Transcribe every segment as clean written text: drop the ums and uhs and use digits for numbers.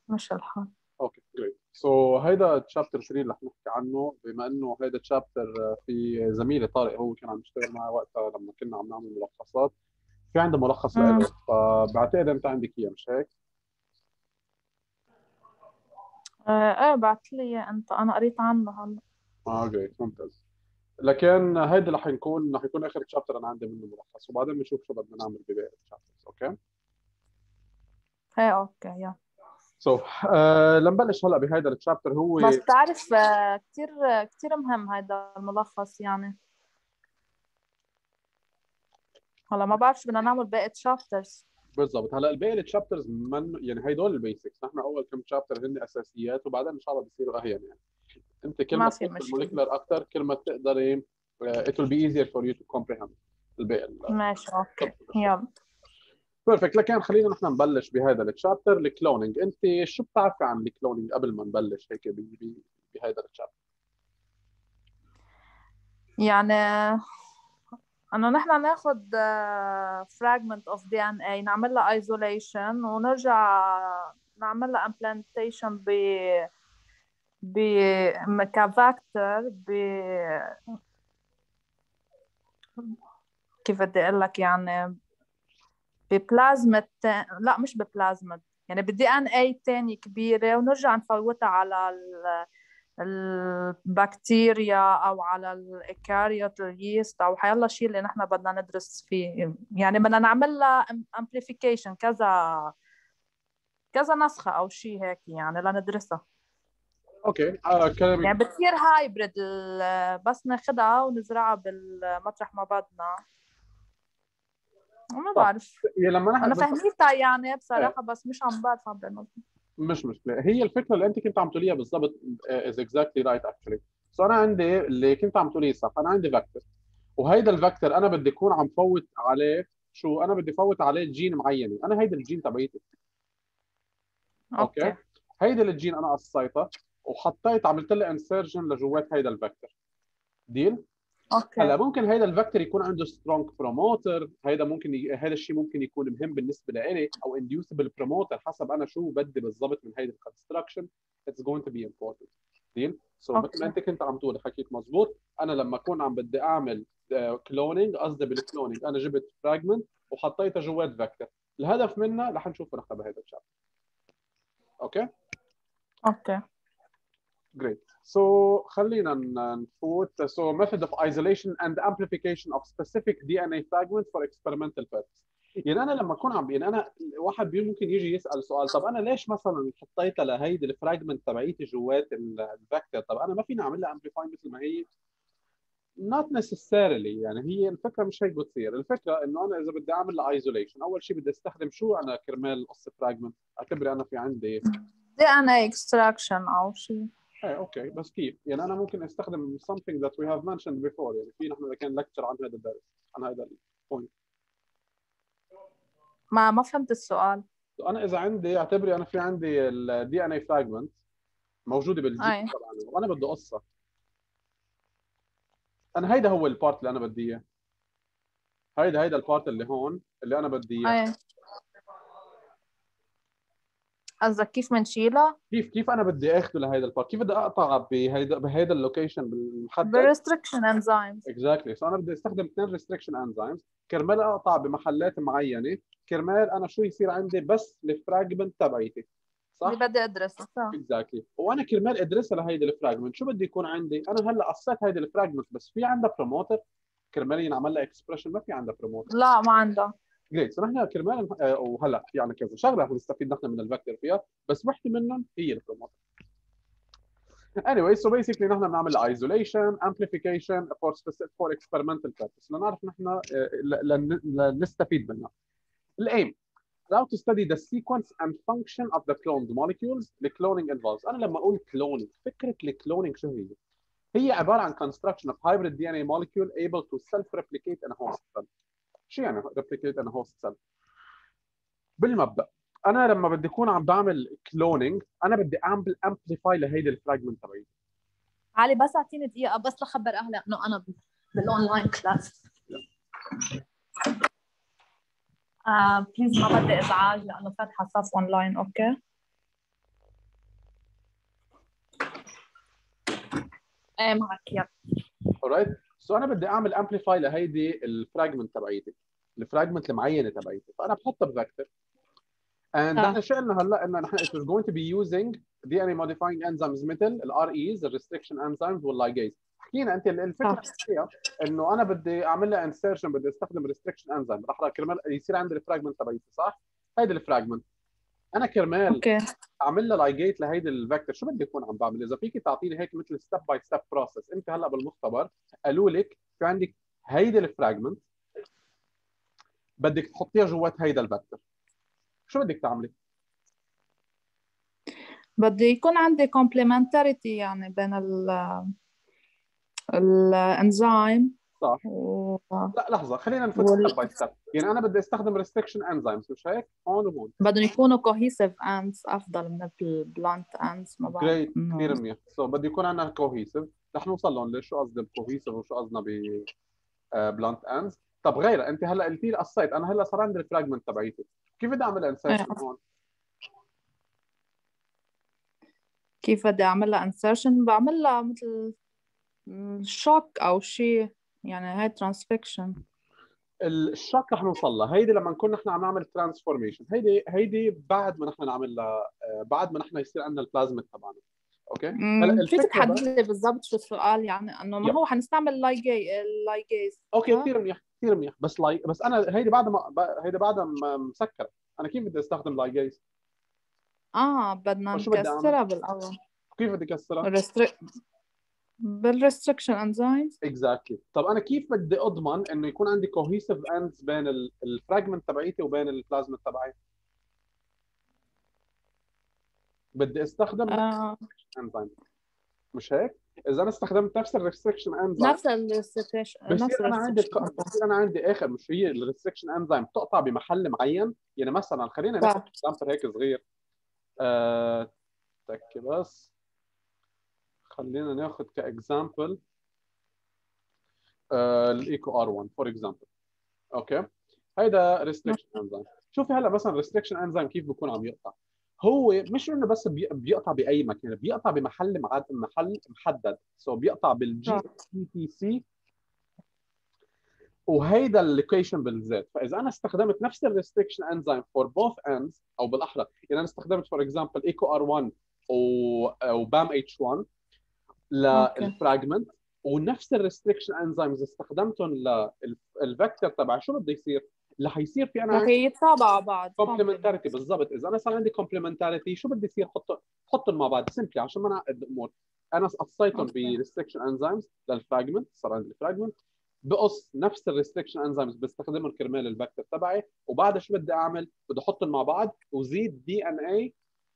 مش الحال. اوكي جريت. سو هيدا تشابتر 3 اللي رح نحكي عنه، بما انه هيدا تشابتر في زميلي طارق هو كان عم يشتغل معي وقتها لما كنا عم نعمل ملخصات، في عنده ملخص امم له، فبعتقد انت عندك اياه مش هيك؟ ايه بعت لي إياه انت، انا قريت عنه هلا. اه جريت ممتاز. لكن هيدا رح يكون اخر تشابتر انا عندي منه ملخص، وبعدين بنشوف شو بدنا نعمل بباقي التشابترز. اوكي. ايه اوكي يلا. سو لنبلش هلا بهيدا التشابتر. هو بس بتعرف كتير كتير مهم هذا الملخص يعني. هلا ما بعرف شو بدنا نعمل باقي تشابترز. بالضبط. هلا الباقي التشابترز من يعني هدول البيسكس، نحن اول كم تشابتر هن اساسيات، وبعدين ان شاء الله بصيروا اهين يعني. انت كل ما ما في تفوت مشكلة. بالموليكولر اكثر كل ما تقدري it will be easier for you to comprehend الباقي ماشي اوكي يلا. بيرفكت. لكن خلينا نحن نبلش بهذا التشابتر الكلونينج. انت شو بتعرفي عن الكلونينج قبل ما نبلش هيك بهذا التشابتر؟ يعني انه نحن ناخذ fragment of DNA نعمل لها isolation ونرجع نعمل لها implantation ب كفاكتور كيف بدي اقول لك يعني ببلازما لا مش ببلازما، يعني بالدي ان اي تاني كبيرة ونرجع نفوتها على البكتيريا او على الايكاريوت اليست او حيلا شيء اللي نحن بدنا ندرس فيه، يعني بدنا نعمل لها امبليفيكيشن كذا نسخة او شيء هيك يعني لندرسها. اوكي كلامك. يعني بتصير هايبريد بس ناخدها ونزرعها بالمطرح ما بدنا. ما طب بعرف. لما انا نحن فهمتها يعني ايه بصراحة بس مش عم بفهم بالموضوع. مش مشكله، هي الفكره اللي انت كنت عم تقوليها بالضبط is exactly right actually. سو انا عندي اللي كنت عم تقوليه صح، انا عندي فاكتور، وهيدا الفاكتور انا بدي اكون عم فوت عليه شو، انا بدي فوت عليه جين معينه، انا هيدا الجين تبعيتي. اوكي. اوكي هيدا الجين انا قصيتها وحطيت عملت لها انسرجن لجوات هيدا الفاكتور. ديل. اوكي هلا ممكن هيدا الفاكتور يكون عنده سترونج بروموتر، هيدا هيدا الشيء ممكن يكون مهم بالنسبه لإلي، او انديوسبل بروموتر، حسب انا شو بدي بالضبط من هيدا الكونستراكشن. اتس جوينج تو بي امبورتنت. ديل. سو مثل ما اوكي انت كنت عم تقول حكيك مزبوط، انا لما اكون عم بدي اعمل كلونينج، قصدي بالكلونينج انا جبت فراجمنت وحطيتها جوات فاكتور، الهدف منها رح نشوفه نحن بهذا الشابتر. اوكي. اوكي Great. So خلينا نفوت. So method of isolation and amplification of specific DNA fragments for experimental purpose. يعني انا لما اكون عم يعني انا واحد ممكن يجي يسال سؤال، طب انا ليش مثلا حطيتها لهيدي الفراجمنت تبعيتي جوات الفاكتور؟ طب انا ما فيني اعمل لها امبليفاي مثل ما هي؟ not necessarily. يعني هي الفكره مش هيك بتصير. الفكره انه انا اذا بدي اعمل لها ايزوليشن، اول شيء بدي استخدم شو انا كرمال قص فراجمنت؟ اعتبري انا في عندي دي انا اكستراكشن او شيء. ايه اوكي. بس كيف يعني انا ممكن استخدم something that we have mentioned before؟ يعني في نحن كان لكتشر عن هذا الدرس، عن هذا البوينت. ما فهمت السؤال. انا اذا عندي، اعتبري انا في عندي الدي ان اي فراجمنت موجوده بالجين اي طبعا، وانا بدي اقصها، انا هيدا هو البارت اللي انا بدي اياه، هيدا البارت اللي هون اللي انا بدي اياه. اي قصدك كيف منشيلها؟ كيف انا بدي اخذه لهيدا البارت؟ كيف بدي اقطع بهيدا اللوكيشن بالمحدد؟ بالريستريكشن انزيمز. اكزاكتلي. سو انا بدي استخدم اثنين ريستريكشن انزيمز كرمال اقطع بمحلات معينه، كرمال انا شو يصير عندي بس الفراجمنت تبعيتي. اللي صح؟ بدي ادرسه صح. اكزاكتلي. وانا كرمال ادرسها لهيدي الفراجمنت شو بدي يكون عندي؟ انا هلا قصيت هيدي الفراجمنت بس في عندها بروموتر كرمال ينعمل لها اكسبريشن؟ ما في عندها بروموتر. لا ما عندها. جريت. سو نحن كرمال وهلا في عندنا كذا شغله رح نستفيد نحن من الفاكتور فيها، بس وحده منهم هي البروموتر. Anyway, so basically نحن بنعمل isolation amplification for specific for experimental purpose لنعرف نحن لنستفيد منها. الايم how to study the sequence and function of the cloned molecules the cloning involves. انا لما اقول cloning، فكره الكلونينج شو هي؟ هي عباره عن construction of hybrid DNA molecule able to self-replicate in a host cell. شو يعني replicate in a host cell؟ بالمبدا انا لما بدي اكون عم بعمل كلونينج انا بدي اعمل امبليفاي لهيدي الفراجمنت تبعي. علي بس اعطيني دقيقة بس لخبر اهلي انه انا بالاونلاين كلاس. بليز ما بدي ازعاج لانه فاتحة صف اونلاين. اوكي ايه معك يلا. alright سو انا بدي اعمل امبليفاي لهيدي الفراجمنت تبعيتي، الفراجمنت المعينه تبعيتي، فانا بحطها بفكتور. and نحن شو قلنا هلا؟ انه نحن it was going to be using DNA modifying enzymes مثل ال REs ال restriction enzymes والligase. حكينا انت الفكره فيها انه انا بدي اعمل لها insertion، بدي استخدم restriction enzyme راح كرمال يصير عندي الفراجمنت تبعيتي، صح؟ هيدي الفراجمنت انا كرمال اعمل لها لايجيت لهيدي الفيكتور، شو بدي اكون عم بعمل؟ اذا فيك تعطيني هيك مثل ستيب باي ستيب بروسس. انت هلا بالمختبر قالوا لك في عندك هيدي الفراجمنت بدك تحطيها جوات هيدا الفيكتور، شو بدك تعملي؟ بدي يكون عندي complementarity يعني بين الانزيم صح. لا لحظه، خلينا نفوت ستيب باي ستيب. يعني انا بدي استخدم ريستريكشن انزيمز، مش هيك؟ هون وهون بدهم يكونوا cohesive ends افضل من البلانت ends. ما بعرف. جريت، كثير منيح. سو بده يكون عندنا كوهيسيف، رح نوصل لهم ليش شو قصدي بكوهيسيف وشو قصدنا ب بلانت اندز. طب غيرها، انت هلا قلتي لي قصيت، انا هلا صار عندي الفراجمنت تبعيتي، كيف بدي اعمل انسرشن هون؟ كيف بدي اعملها انسرشن؟ بعملها مثل شوك او شيء، يعني هاي ترانسفيكشن. الشوك رح نوصل لها، هيدي لما نكون نحن عم نعمل ترانسفورميشن، هيدي بعد ما نحن نعمل لها بعد ما نحن يصير عندنا البلازميد تبعنا. اوكي هلا فيك تحدد لي بالضبط شو السؤال؟ يعني انه ما هو حنستعمل اللايجيز. اوكي كثير منيح كثير منيح، بس انا هيدي بعد ما مسكره، انا كيف بدي استخدم لايجيز؟ بدنا نكسرها بالاول. كيف بدي اكسرها؟ بالريستريكشن انزيمز. اكزاكتلي. طب انا كيف بدي اضمن انه يكون عندي كوهيسيف اندز بين الفراجمنت تبعيتي وبين البلازما تبعي؟ بدي استخدم انزيم، مش هيك؟ اذا انا استخدمت نفس الريستريكشن انزيم، نفس الريستريكشن بصير انا عندي اخر، مش هي الريستريكشن انزيم بتقطع بمحل معين؟ يعني مثلا خلينا ناخذ اكزامبل هيك صغير. تك بس خلينا ناخذ كاكزامبل الايكو ار 1 فور اكزامبل. اوكي هيدا ريستريكشن انزيم. شوفي هلا مثلا ريستريكشن انزيم كيف بيكون عم يقطع؟ هو مش انه بس بيقطع باي مكان، بيقطع بمحل محل محدد. بيقطع بالجي تي سي، وهيدا اللوكيشن بالذات. فاذا انا استخدمت نفس الريستريكشن انزيم فور بوث اندز، او بالاحرى يعني انا استخدمت فور اكزامبل ايكو ار 1 وبام اتش 1 للفراجمنت، ونفس الريستريكشن انزيمز استخدمتهم للفيكتور تبع، شو بده يصير؟ اللي حيصير في انا رح يتابعوا بعض كومبلمنتاريتي. بالضبط. اذا انا صار عندي كومبلمنتاريتي، شو بده يصير؟ حطهم مع بعض سمبلي عشان ما نعقد الامور. انا قصيتهم بريستريكشن انزيمز للفراجمنت، صار عندي الفراجمنت، بقص نفس الريستريكشن انزيمز بستخدمهم كرمال الفيكتور تبعي، وبعدها شو بدي اعمل؟ بدي احطهم مع بعض وزيد دي ان اي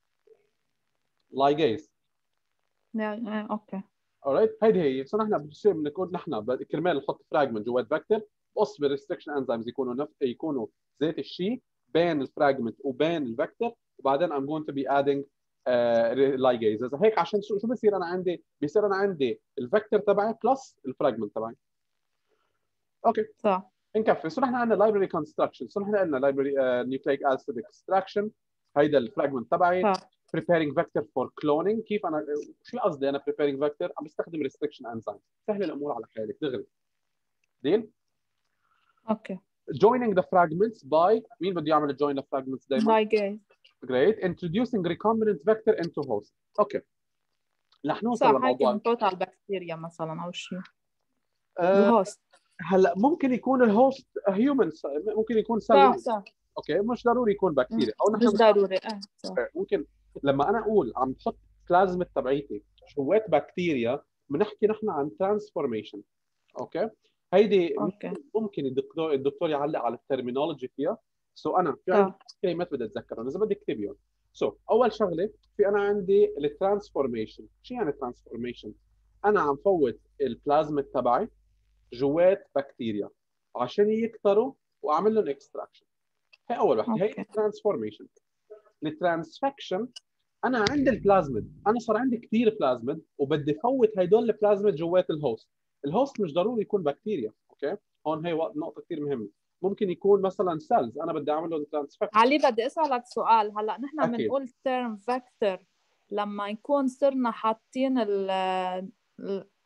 لايجيز. اوكي alright هيدي هي. نحن بصير بنكون نحن كرمال نحط فراجمنت جوات فيكتور، بقص بالريستريكشن انزيمز يكونوا ذات الشيء بين الفراجمنت وبين الفيكتور، وبعدين I'm going to be adding ligases. هيك عشان شو بصير انا عندي؟ بصير انا عندي الفيكتور تبعي بلس الفراجمنت تبعي. اوكي صح. نكفي. نحن عندنا library construction. نحن قلنا library nucleic acid extraction، هيدا الفراجمنت تبعي. preparing vector for cloning. كيف انا شو قصدي انا preparing vector؟ عم بستخدم restriction enzyme. سهل الامور على حالك دغري. ديل؟ اوكي. joining the fragments by مين بده يعمل join the fragments دائما؟ ligase. great. introducing recombinant vector into host. اوكي رح نوصل صح. للموضوع. هيك بنفوت على البكتيريا مثلا او شيء. الهوست. هلا ممكن يكون الهوست هيومن، ممكن يكون صح صح. اوكي مش ضروري يكون بكتيريا، او مش ضروري. صح. ممكن لما انا اقول عم بحط بلازما تبعيتي جوات بكتيريا، بنحكي نحن عن ترانسفورميشن. اوكي هيدي ممكن الدكتور يعلق على الترمينولوجي فيها. انا في عندي كلمات بدي اتذكرهم اذا بدي اكتبهم. اول شغله في انا عندي الترانسفورميشن. شو يعني ترانسفورميشن؟ انا عم فوت البلازما تبعي جوات بكتيريا عشان يكتروا واعمل لهم اكستراكشن. هي اول وحده، هي الترانسفورميشن. الترانسفكشن انا عندي البلازميد، انا صار عندي كثير بلازميد وبدي فوت هدول البلازميد جوات الهوست. الهوست مش ضروري يكون بكتيريا. اوكي هون هي نقطه كثير مهمه. ممكن يكون مثلا سيلز انا بدي اعمل لهم ترانسفكشن. علي بدي اسالك سؤال. هلا نحن بنقول تيرم فيكتور لما يكون صرنا حاطين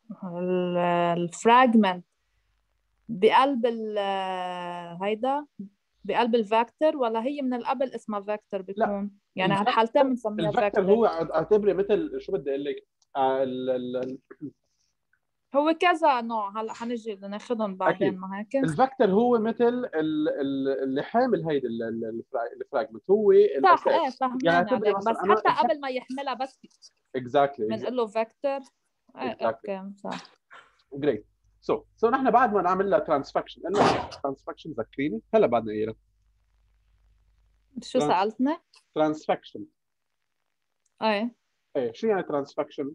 الفراجمنت بقلب هيدا بقلب الفاكتور، ولا هي من القبل اسمها فاكتور لا، بيكون؟ يعني هالحالتين بنسميها الفاكتور فاكتور. هو اعتبري مثل شو بدي اقول لك، هو كذا نوع، هلا حنجي ناخذهم بعدين اكيد. ما هيك. الفاكتور هو مثل اللي حامل هيدي الفراجمنت، هو صح، الاساس. ايه يعني فهمان اعتبري عليك، مثلا بس انا حتى قبل ما يحملها بس اكزاكتلي بنقول له فاكتور. ايه اكزاكتلي اوكي صح. جريت. سو نحن بعد ما نعمل لها ترانسفكشن، قلنا ترانسفكشن ذكريني هلا بعدنا اياها. شو سألتني؟ ترانسفكشن ايه ايه، شو يعني ترانسفكشن؟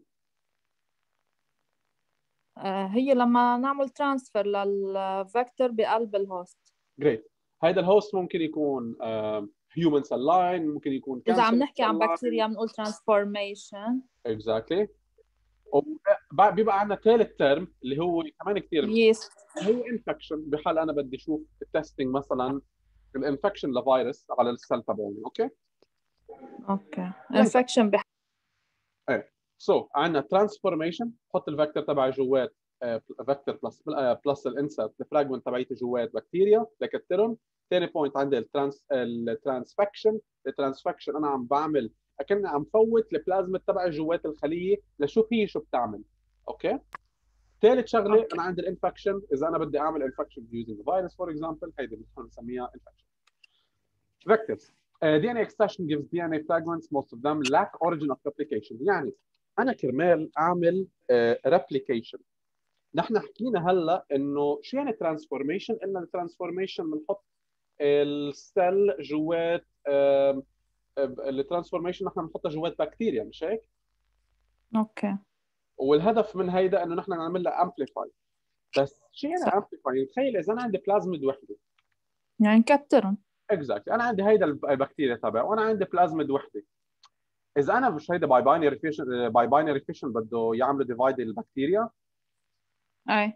هي لما نعمل ترانسفير للفاكتور بقلب الهوست. جريت. هذا الهوست ممكن يكون هيومن سيل لاين، ممكن يكون إذا عم كانسر نحكي عن سيل لاين. بكتيريا بنقول ترانسفورميشن. اكزاكتلي. بيبقى عندنا ثالث ترم اللي هو كمان كثير مهم، يس. هو انفكشن. بحال انا بدي اشوف التستنج مثلا الانفكشن لفيروس على السيل تبعوني. اوكي اوكي ليك انفكشن ايه. عندنا ترانسفورميشن، بحط الفاكتور تبعي جوات فاكتور بلس الانسرت الفراجمنت تبعيته جوات بكتيريا لكترهم. ثاني بوينت عندي الترانسفكشن. الترانسفكشن انا عم بعمل اكني عم فوت البلازما تبعي جوات الخليه لشوف هي شو بتعمل. اوكي. ثالث شغله اوكي. انا عندي الانفكشن، اذا انا بدي اعمل انفكشن يوزنج فيروس فور اكزامبل، هيدي بنسميها انفكشن. Vectors. DNA extraction gives DNA fragments, most of them lack origin of replication. يعني أنا كرمال أعمل replication. نحن حكينا هلا إنه شو يعني transformation؟ إن الترانسفورميشن بنحط السيل جوات الترانسفورميشن نحن بنحطها جوات بكتيريا، مش هيك؟ اوكي. والهدف من هيدا إنه نحن نعمل لها amplify. بس شو يعني صح، amplify؟ تخيل إذا أنا عندي بلازميد وحدة. يعني نكترهم. اكزاكتلي. انا عندي هيدا البكتيريا تبع وانا عندي بلازميد وحده. اذا انا مش هيدا باي باينري فيشن بده يعملوا ديفايد البكتيريا، اي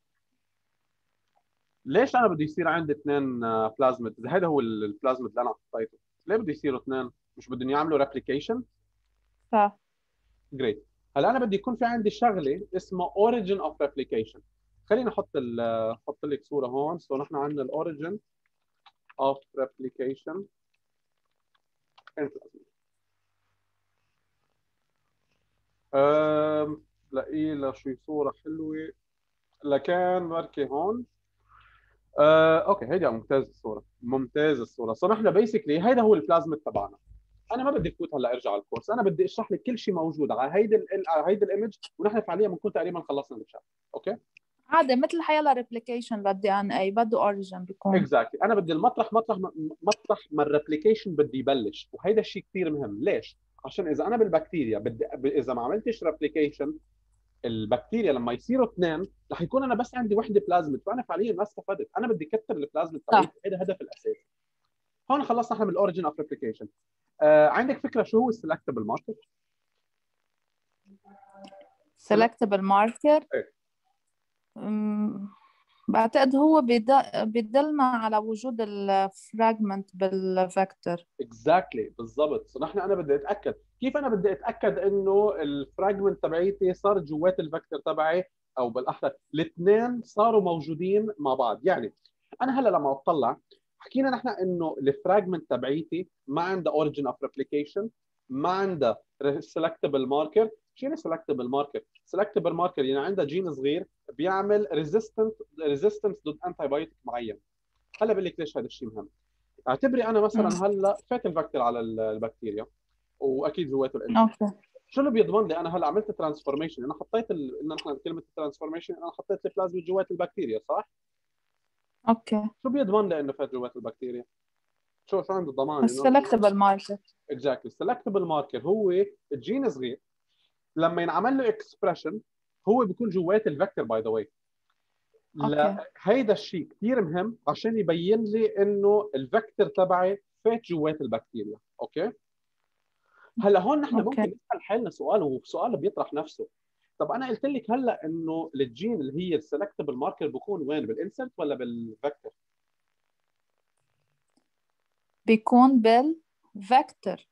ليش انا بده يصير عندي اثنين بلازميد؟ اذا هيدا هو البلازميد اللي انا حطيته، ليه بده يصيروا اثنين؟ مش بدهم يعملوا ريبليكيشن؟ صح. جريت. هلا انا بدي يكون في عندي شغله اسمها اوريجين اوف ريبليكيشن. خليني احط لك صوره هون. نحن عندنا الاوريجين اوف ريبليكيشن. لاقي لها شوي صوره حلوه لكان بركي هون. اوكي هيدي ممتاز الصوره، ممتاز الصوره. نحن بيسكلي هيدا هو البلازما تبعنا. انا ما بدي فوت هلا ارجع على الكورس، انا بدي اشرح لك كل شيء موجود على هيدي الايمج، ونحن فعليا بنكون تقريبا خلصنا الشرح. اوكي عادي مثل حيلا ريبليكيشن للدي ان اي بده اوريجن بيكون. اكزاكتلي. انا بدي مطرح ما الريبليكيشن بدي يبلش، وهيدا الشيء كثير مهم. ليش؟ عشان اذا انا بالبكتيريا اذا ما عملتش ريبليكيشن، البكتيريا لما يصيروا اثنين رح يكون انا بس عندي وحده بلازميد، فانا فعليا ما استفدت. انا بدي كثر البلازميد صح. تبعي، هذا الهدف الاساسي. هون خلصنا احنا من الاوريجن اوف ريبليكيشن. عندك فكره شو هو السلكتبل ماركر؟ سيلكتبل ماركر ايه بعتقد هو بيدلنا على وجود الفراجمنت بالفاكتور. اكزاكتلي بالضبط. نحن انا بدي اتاكد. كيف انا بدي اتاكد انه الفراجمنت تبعيتي صار جوات الفكتور تبعي، او بالاحرى الاثنين صاروا موجودين مع بعض؟ يعني انا هلا لما اطلع، حكينا نحن انه الفراجمنت تبعيتي ما عندها اوريجن اوف ريبليكيشن، ما عندها سيلكتبل ماركر. شو يعني سيلكتبل ماركر؟ سيلكتبل ماركر يعني عندها جين صغير بيعمل ريزيستنس ضد انتي بايوتيك معين. هلا بقول لك ليش هذا الشيء مهم. اعتبري انا مثلا هلا فات الفاكتور على البكتيريا، واكيد جواته الانسان. اوكي. شو اللي بيضمن لي انا هلا عملت ترانسفورميشن؟ انا حطيت ان نحن كلمه الترانسفورميشن انا حطيت البلازما جوات البكتيريا، صح؟ اوكي. شو بيضمن لي انه فات جوات البكتيريا؟ شو عنده ضمان انه السلكتبل ماركر. اكزاكتلي. السلكتبل ماركر هو الجين صغير لما ينعمل له اكسبريشن هو بيكون جوات الفكتور. باي ذا واي، اوكي. لا هيدا الشيء كثير مهم عشان يبين لي انه الفكتور تبعي فات جوات البكتيريا. اوكي. هلا هون نحن اوكي. ممكن نسال حالنا سؤال، وسؤال بيطرح نفسه. طب انا قلت لك هلا انه الجين اللي هي السلكتبل ماركر بكون وين؟ بالانسرت ولا بالفكتور؟ بيكون بالفاكتور.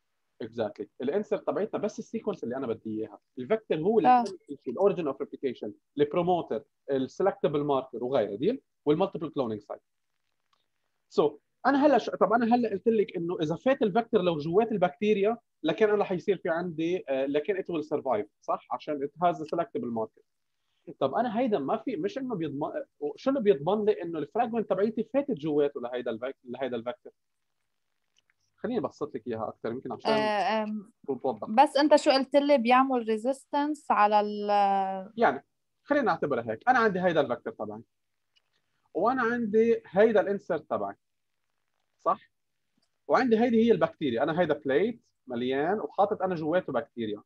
اكزاكتلي الانسرت تبعتنا بس السيكونس اللي انا بدي اياها، الفيكتور هو اللي صح. بيعمل كل شيء، الاوريجن اوف ريبليكيشن، البروموتر، السلكتبل ماركر وغيرها ديل، والمالتيبل كلونينج سايت. سو انا هلا طب انا هلا قلت لك انه اذا فات الفيكتور لو جوات البكتيريا لكن انا حيصير في عندي لكن ات ويل سرفايف صح عشان ات هاز سلكتبل ماركر. طب انا هيدا ما في مش انه بيضمن، شو اللي بيضمن لي انه الفراجمنت تبعيتي فاتت جواته لهيدا الفيكتور؟ خليني ابسط لك اياها اكثر يمكن عشان توضح. بس انت شو قلت لي بيعمل ريزيستنس على ال يعني خلينا نعتبرها هيك، انا عندي هيدا الفيكتور تبعي وانا عندي هيدا الانسرت تبعي صح، وعندي هيدي هي البكتيريا، انا هيدا بليت مليان وحاطط انا جواته بكتيريا.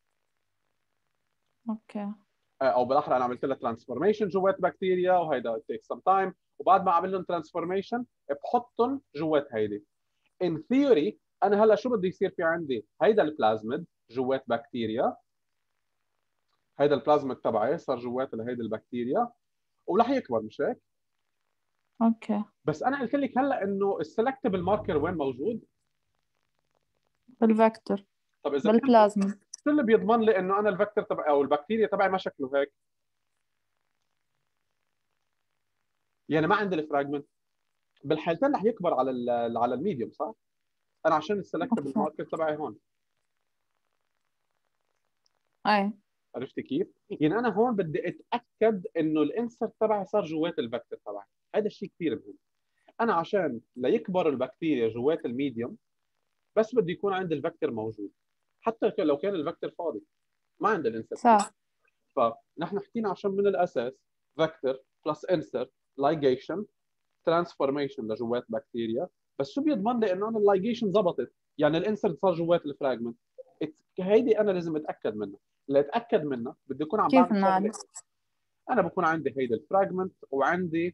اوكي. او بالاحرى انا عملت لها ترانسفورميشن جوات بكتيريا وهيدا تيك سم تايم، وبعد ما اعمل لهم ترانسفورميشن بحطهم جوات هيدي. ان ثيوري انا هلا شو بده يصير في عندي؟ هيدا البلازميد جوات بكتيريا، هيدا البلازميد تبعي صار جوات لهيدي البكتيريا ورح يكبر مش هيك؟ اوكي. بس انا قلت لك هلا انه السلكتبل ماركر وين موجود؟ بالفيكتور، طب اذا كان بالبلازما. شو اللي بيضمن لي انه انا الفكتور تبعي او البكتيريا تبعي ما شكله هيك؟ يعني ما عندي الفراجمنت، بالحالتين رح يكبر على على الميديوم صح؟ انا عشان السلكتبل اوكي. ماركر تبعي هون. اي. عرفتي كيف؟ يعني انا هون بدي اتاكد انه الانسرت تبعي صار جوات الفكتور تبعي، هذا الشيء كثير مهم. انا عشان ليكبر البكتيريا جوات الميديوم بس بدي يكون عندي الفكتور موجود، حتى لو كان الفكتور فاضي ما عندي الانسرت. صح. فنحن حكينا عشان من الاساس فكتور بلس انسرت لايجيشن ترانسفورميشن لجوات بكتيريا، بس شو بيضمن لي انه انا اللايجيشن زبطت؟ يعني الانسرت صار جوات الفراجمنت، هيدي انا لازم اتاكد منها. لاتاكد منها بدي اكون عم كيف بعمل شغله، نعرف؟ انا بكون عندي هيدي الفراجمنت وعندي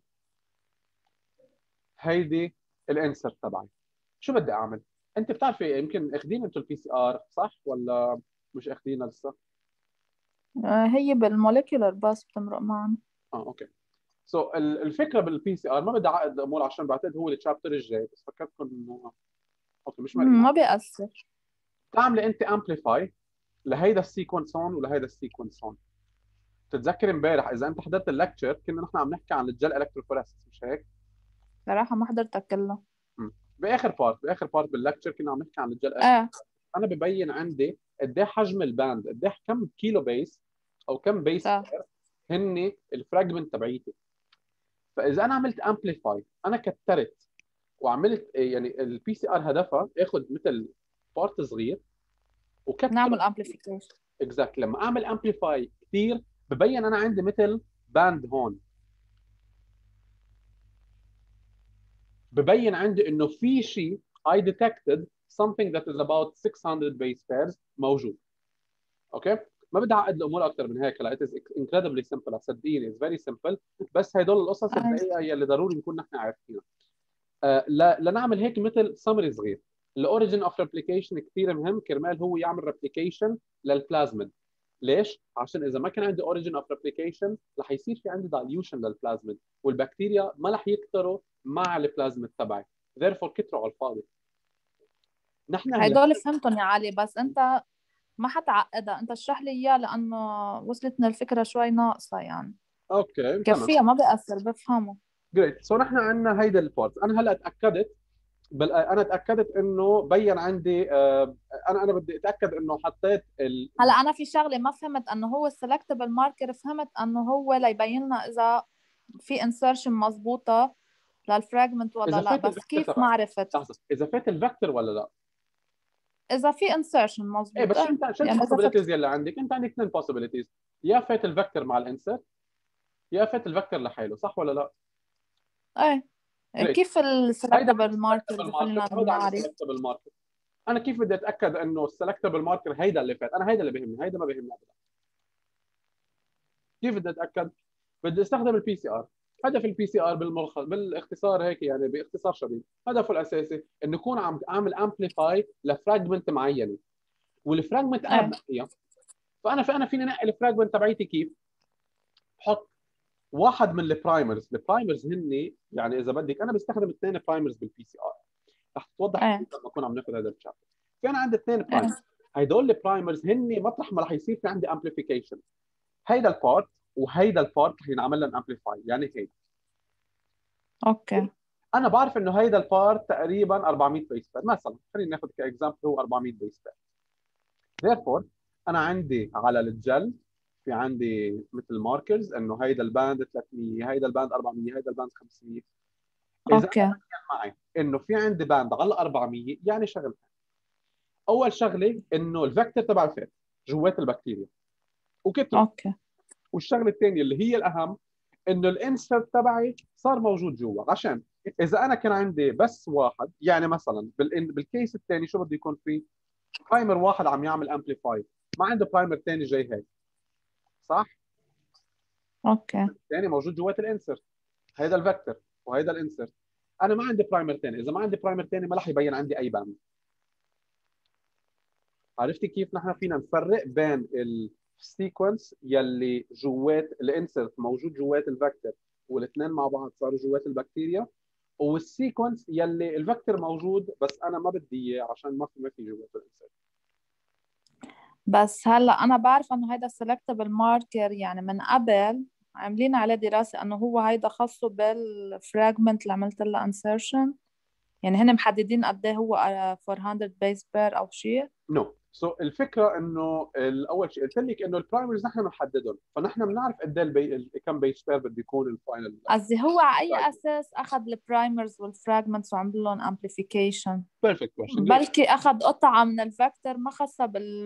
هيدي الانسرت تبعي. شو بدي اعمل؟ انت بتعرفي يمكن اخذين انتم البي سي ار صح ولا مش اخذينها لسه؟ هي بالموليكيولر بس بتمرق معنا. اوكي. سو الفكره بالبي سي ار ما بدي اعقد الامور عشان بعتقد هو الشابتر الجاي، بس فكرتكم انه اوكي مش مرق ما معي. بيأثر. تعملي انت امبليفاي لهيدا السيكونس هون ولهيدا السيكونس هون. تتذكر امبارح اذا انت حضرت اللكتشر كنا نحن عم نحكي عن الجل الكتروفوريسيس مش هيك؟ صراحة ما حضرتك كله. باخر بارت باللكتشر كنا عم نحكي عن الجل ايه. انا ببين عندي قد ايه حجم الباند، قد ايه كم كيلو بيس او كم بيس صح. هن الفراجمنت تبعيتي. فاذا انا عملت امبليفاي انا كترت وعملت يعني البي سي ار هدفها اخذ مثل بارت صغير وكتر. نعمل امبليفيكيشن. اكزاكت لما اعمل امبليفاي كثير ببين انا عندي مثل باند هون، ببين عندي انه في شيء I detected something that is about 600 base pairs موجود. اوكي ما بدي اعقد الامور اكثر من هيك، لا it is incredibly simple صدقيني it's very simple. بس هدول القصص ايه. الدقيقه يلي ضروري نكون نحن عارفينها. لنعمل هيك مثل سمري صغير. الاوريجن اوف ريبليكيشن كثير مهم كرمال هو يعمل ريبليكيشن للبلازميد. ليش؟ عشان اذا ما كان عندي اوريجن اوف ريبليكيشن رح يصير في عندي دايليوشن للبلازميد والبكتيريا ما رح يكتروا مع البلازميد تبعي therefore كتروا على الفاضي. نحن هلا هدول فهمتهم يا علي، بس انت ما حتعقدها، انت اشرح لي اياه لانه وصلتنا الفكرة شوي ناقصة يعني. اوكي تمام كفيها ما بيأثر بفهمه. جريت. سو نحن عندنا هيدا البارت، انا هلا اتاكدت انا اتاكدت انه بين عندي انا بدي اتاكد انه حطيت هلا انا في شغله ما فهمت، انه هو السلكتبل ماركر فهمت انه هو ليبين لنا اذا في انسرشن مضبوطه للفراجمنت ولا اذا لا، فات بس الفكتور كيف ما تبعك. عرفت لحظه اذا فات الفكتور ولا لا؟ اذا في انسرشن ايه بس مضبوط؟ شو ايه انت شو يعني اذا فت. البوسيبيليتيز يلي عندك؟ انت عندك اثنين بوسيبيليتيز، يا فات الفكتور مع الانسر يا فات الفكتور لحاله صح ولا لا؟ ايه. جريت. كيف هيدا عن السلكتبل ماركر السلكتبل ماركر بخلينا وهيدا عن نعرف؟ السلكتبل ماركر. انا كيف بدي اتاكد انه السلكتبل ماركر هيدا اللي فات؟ انا هيدا اللي بيهمني، هيدا ما بيهمني ابدا. كيف بدي اتاكد؟ بدي استخدم البي سي ار. هدف البي سي ار بالملخص بالاختصار هيك يعني باختصار شديد هدفه الاساسي انه يكون عم اعمل امبليفاي لفراجمنت معينه والفراجمنت انا ايه. بنقيها. فانا فيني انقي الفراجمنت تبعيتي كيف؟ بحط واحد من البرايمرز هن يعني اذا بدك انا بستخدم اثنين برايمرز بالبي سي ار رح توضح ايه. كيف لما نكون عم ناخذ هذا الشابتر. في انا عندي اثنين برايمرز، هدول البرايمرز هن مطرح ما رح يصير في عندي امبليفيكيشن، هيدا البارت وهيدا البارت رح ينعمل لهم امبليفاي، يعني هيك. اوكي. انا بعرف انه هيدا البارت تقريبا 400 بيس بير مثلا، خلينا ناخذ كاكزامبل هو 400 بيس بير. therefore انا عندي على الجل في عندي مثل ماركرز انه هيدا الباند 300، هيدا الباند 400، هيدا الباند 500. اذا اوكي. انا معي انه في عندي باند على 400، يعني شغلتين. اول شغله انه الفيكتور تبع الفيت جوات البكتيريا وكتر. اوكي. والشغله الثانيه اللي هي الاهم انه الانسرت تبعي صار موجود جوا، عشان اذا انا كان عندي بس واحد، يعني مثلا بالكيس الثاني شو بده يكون فيه؟ برايمر واحد عم يعمل امبليفاي، ما عنده برايمر ثاني جاي هيك، صح؟ اوكي. الثاني موجود جوات الانسرت، هيدا الفيكتور وهيدا الانسرت. انا ما عندي برايمر ثاني، اذا ما عندي برايمر ثاني ما رح يبين عندي اي باند. عرفتي كيف نحن فينا نفرق بين السيكونس يلي جوات الانسرت موجود جوات الفيكتور والاثنين مع بعض صاروا جوات البكتيريا، والسيكونس يلي الفيكتور موجود بس انا ما بدي اياه عشان ما في جوات الانسرت. بس هلا انا بعرف انه هيدا سيلكتبل ماركر، يعني من قبل عاملين عليه دراسة انه هو هيدا خاصه بالفراجمنت اللي عملت لها انسرشن، يعني هن محددين قد ايه هو 400 بيس بير او شيء. نو سو الفكره انه اول شيء قلت لك انه البرايمرز نحن بنحددهم، فنحن بنعرف قد ايه كم بيس بير بده يكون الفاينل. قصدي هو على اي اساس اخذ البرايمرز والفراجمنتس وعمل لهم امبليفيكيشن؟ بيرفكت كويشن. بلكي اخذ قطعة من الفاكتور ما خاصة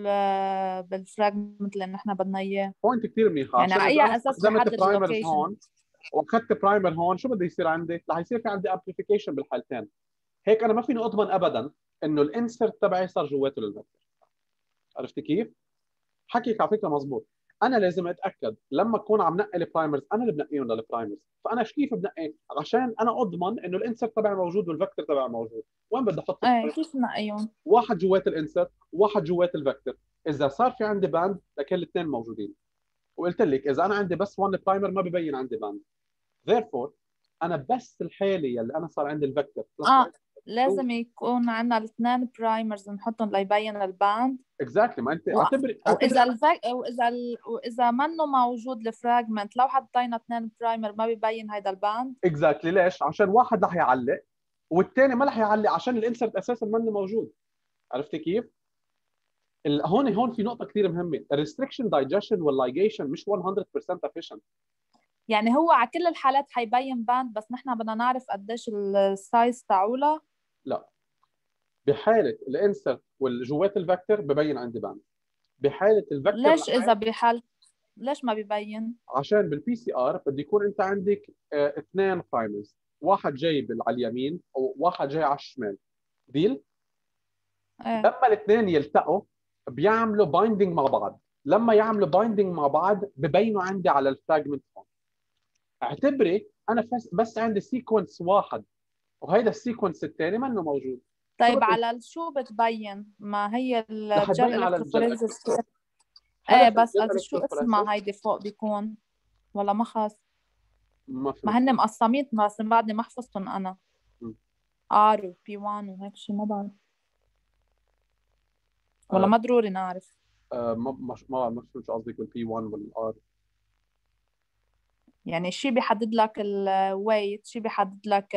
بالفراجمنت اللي نحن بدنا اياه. بوينت كثير منيحه، يعني عشان على اذا اي انا اساس استخدمت بحدد برايمرز اللوكيشن؟ هون واخذت برايمر هون، شو بده يصير عندي؟ رح يصير في عندي امبليفيكيشن بالحالتين. هيك انا ما فيني اضمن ابدا انه الانسرت تبعي صار جواته للفيكتور. عرفت كيف؟ حكيك على فكره مزبوط. انا لازم اتاكد لما اكون عم نقي البرايمرز، انا اللي بنقيهم للبرايمرز، فانا كيف بنقي عشان انا اضمن انه الانسرت تبعي موجود والفيكتور تبعي موجود؟ وين بدي احط ايه كيف نقيهم؟ واحد جوات الانسرت وواحد جوات الفيكتور. اذا صار في عندي باند لكن الاثنين موجودين. وقلت لك اذا انا عندي بس 1 برايمر ما ببين عندي باند. therefore انا بس الحاله يلي انا صار عندي الفيكتور بلس اه واحد. لازم يكون عندنا الاثنين برايمرز نحطهم ليبين الباند. اكزاكتلي ما انت اعتبري واذا منه موجود الفراجمنت لو حطينا اثنين برايمر ما بيبين هيدا الباند. اكزاكتلي. ليش؟ عشان واحد رح يعلق والثاني ما رح يعلق عشان الانسرت اساسا منه موجود. عرفتي كيف؟ هون في نقطه كثير مهمه، الريستريكشن دايجيشن واللايجيشن مش 100% efficient. يعني هو على كل الحالات حيبين باند، بس نحن بدنا نعرف قديش السايز تاعولها. لا، بحاله الانسرت والجوات الفيكتور ببين عندي باند. بحاله الفيكتور ليش اذا بحال ليش ما بيبين؟ عشان بالبي سي ار بده يكون انت عندك اثنين برايمرز، واحد جاي على اليمين وواحد جاي على الشمال. ديل ايه. لما الاثنين يلتقوا بيعملوا بايندينج مع بعض، لما يعملوا بايندينج مع بعض ببينوا عندي على الفراجمنت هون. اعتبري انا بس عندي سيكونس واحد وهيدا السيكونس الثاني منه موجود. شو طيب بدي؟ على شو بتبين؟ ما هي رح الجل يبين على الجل. الكتروفوريزس. ايه هدف بس الجل قصدي شو الكتروفوريسيس اسمها هيدي فوق بيكون؟ ولا ما خاص؟ ما ما فهمت. هن مقسمين بس بعدني ما حفظتهم انا. م. ار وبي 1 وهيك شيء ما بعرف، ولا آه ما ضروري نعرف. ما فهمت شو قصدك بالبي 1 والار. يعني شيء بيحدد لك الويت، شيء بيحدد لك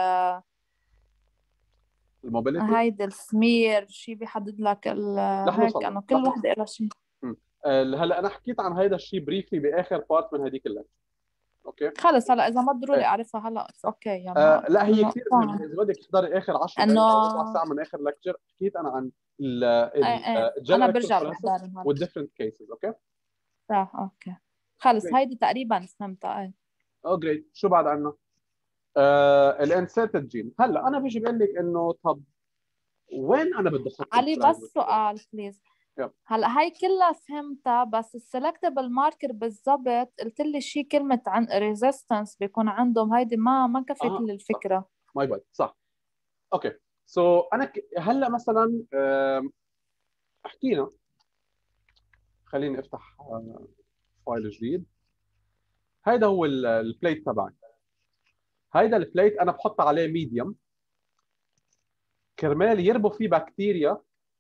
الموبيليتي. هيدي السمير، شيء بيحدد لك رح هيك، نوصل له انه كل رح نوصل. وحده لها شيء. هلا انا حكيت عن هذا الشيء بريفلي باخر بارت من هذيك اللعبه. اوكي. خلص هلا اذا ما ضروري ايه. اعرفها هلا اوكي يلا لا هي انه كثير مهمه، اذا بدك تحضري اخر 10 انه دقائق او ربع ساعه من اخر لكتشر حكيت انا عن ايه ايه الجل انا برجع الكتروفوريسيس بحضر هلا. والديفرنت كيسز. اوكي. صح اوكي. خلص جريت. هيدي تقريبا فهمتها ايه. جريت. شو بعد عنا؟ الانسيرتد جين. هلا انا بيجي بقول لك انه طب وين انا بدي احط علي الفراجمنت بس تبعي؟ سؤال بليز. يلا. هلا هاي كلها فهمتها، بس السلكتبل ماركر بالضبط قلت لي شيء كلمة عن ريزيستنس بيكون عندهم، هيدي ما كفت لي صح. الفكرة. ماي باد صح. اوكي. انا هلا مثلا حكينا، خليني افتح فايل جديد. هيدا هو البليت تبعي. هيدا البليت انا بحط عليه ميديوم كرمال يربوا فيه بكتيريا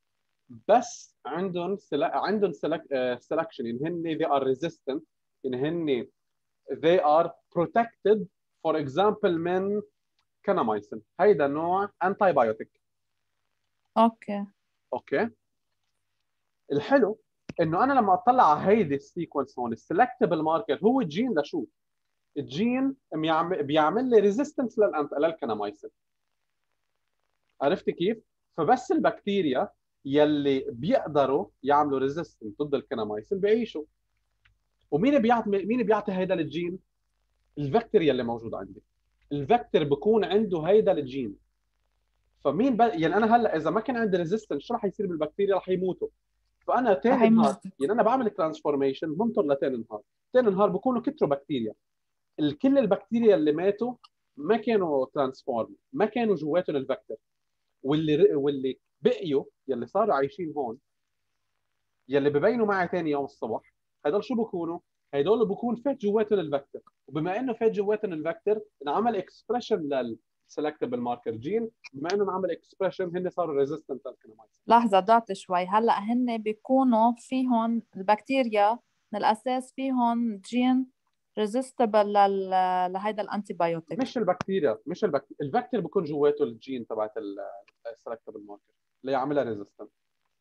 بس عندهم سelection، يعني هن they are resistant، يعني هن they are protected for example من كناميسين. هيدا نوع antibiotic. اوكي. اوكي. الحلو انه انا لما اطلع على هيدي السيكونس هون السلكتبل ماركر هو الجين لشو؟ الجين بيعمل لي ريزيستنس للكناميسين. عرفت كيف؟ فبس البكتيريا يلي بيقدروا يعملوا ريزيستنس ضد الكناميسين بيعيشوا. مين بيعطي هيدا الجين؟ الفكتور يلي موجود عندي. الفكتور بكون عنده هيدا الجين. يعني انا هلا اذا ما كان عندي ريزيستنس شو رح يصير بالبكتيريا؟ رح يموتوا. فانا رح ثاني نهار يموت. يعني انا بعمل ترانسفورميشن بنطر لثاني نهار. ثاني نهار بكونوا كتروا بكتيريا. كل البكتيريا اللي ماتوا ما كانوا ترانسفورم، ما كانوا جواتهم الفكتور. واللي بقيوا يلي صاروا عايشين هون يلي ببينوا معي ثاني يوم الصبح، هدول شو بكونوا؟ هدول بكون فات جواتهم الفكتور، وبما انه فات جواتهم الفكتور انعمل اكسبريشن للسلكتبل ماركر جين، بما انه انعمل اكسبريشن هن صاروا ريزيستنت للكناميسين. لحظة ضعت شوي. هلا هن بيكونوا فيهم البكتيريا من الأساس فيهم جين ريزيستبل لهيدا الانتي بايوتيك. مش الفكتور بكون جواته الجين تبعت السلكتبل ماركر اللي يعملها ريزيستنت.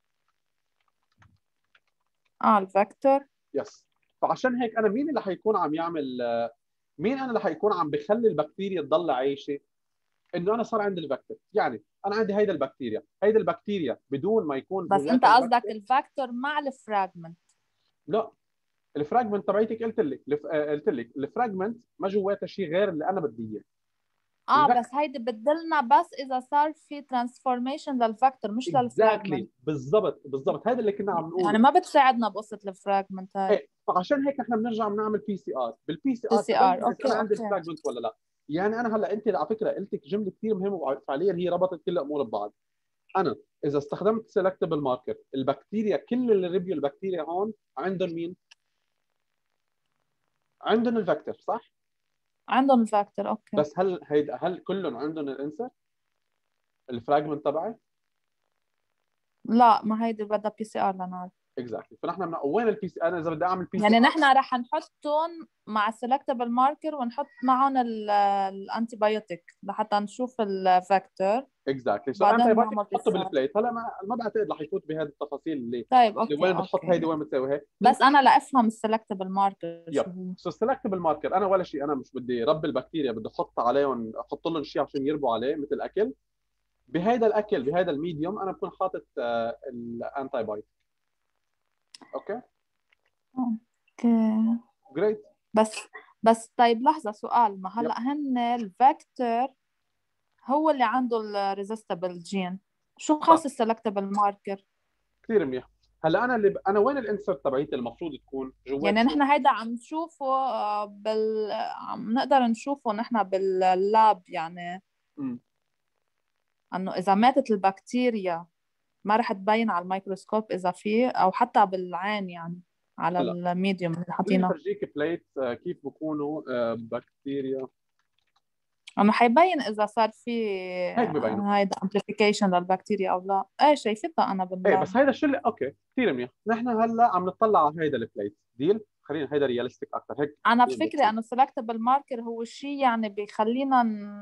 الفاكتور. يس. فعشان هيك انا مين اللي حيكون عم يعمل مين انا اللي حيكون عم بخلي البكتيريا تضل عايشه؟ انه انا صار عندي الفكتور، يعني انا عندي هيدا البكتيريا بدون ما يكون بس انت جواتها قصدك الفكتور. الفاكتور مع الفراجمنت. لا، الفراجمنت تبعيتك قلت لك الفراجمنت ما جواتها شيء غير اللي انا بدي اياه. بس هيدي بتدلنا بس اذا صار في ترانسفورميشن للفاكتور مش اكزاكتلي، للفراجمنت. بالضبط هذا اللي كنا عم يعني نقوله. ما بتساعدنا بقصة الفراجمنت هاي. ايه، فعشان هيك احنا بنرجع بنعمل بي سي ار. بالبي سي بي ار سي ار. تبين اذا اوكي انا عندي اوكي. الفراجمنت ولا لا. يعني انا هلا انت على فكره قلت لك جمله كثير مهمه وفعليا هي ربطت كل الامور ببعض. انا اذا استخدمت سيلكتبل ماركر البكتيريا، كل اللي ريفيو البكتيريا هون عندهم مين؟ عندهم الفكتور، صح؟ عندهم الفاكتور. اوكي. بس هل كلهم عندهم الانسر الفراجمنت تبعي؟ لا، ما هيدي بدها بي سي ار لنعرف. اكزاكتلي. فنحن وين البي سي؟ انا اذا بدي اعمل بي سي يعني ار نحن رح نحطهم مع السلكتبل ماركر ونحط معهم الانتي بايوتيك لحتى نشوف الفاكتور. اكزاكتلي. سو انت بعدين بايوتيك نعمل بي بتحطه سي ار. بالبليت. هلا ما بعتقد رح يفوت بهذه التفاصيل طيب اللي اوكي وين بتحط هيدي اوكي. وين بتسوي هيك. بس انا لافهم السلكتبل ماركر يب. شو هو. سو سيلكتبل ماركر انا ولا شيء، انا مش بدي رب البكتيريا، بدي احط عليهم، احط لهم شيء عشان يربوا عليه مثل اكل. بهذا الاكل بهذا الميديوم انا بكون حاطط الانتي بايوتيك. اوكي اوكي. جريت. بس بس طيب لحظة، سؤال. ما يب. هلا هن الفاكتور هو اللي عنده الريزستبل جين، شو خاص صح، السلكتبل ماركر؟ كثير منيح. هلا انا وين الانسرت تبعيتي المفروض تكون جوات يعني شو؟ نحن هيدا عم نشوفه عم نقدر نشوفه نحن باللاب يعني. امم انه اذا ماتت البكتيريا ما رح تبين على الميكروسكوب اذا في، او حتى بالعين يعني على هلا الميديوم اللي خليني حاطينه. افرجيك بليت كيف بكونوا بكتيريا. انه حيبين اذا صار في هيك ببينوا. هيدا امبليفيكيشن للبكتيريا او لا. ايه شايفتها انا ايه باللاب. بس هيدا الشيء اوكي كثير منيح. نحن هلا عم نطلع على هيدا البليت ديل. خلينا هيدا رياليستيك اكثر هيك. انا خلينا بفكري نبسط. انه سلكتبل ماركر هو شيء يعني بيخلينا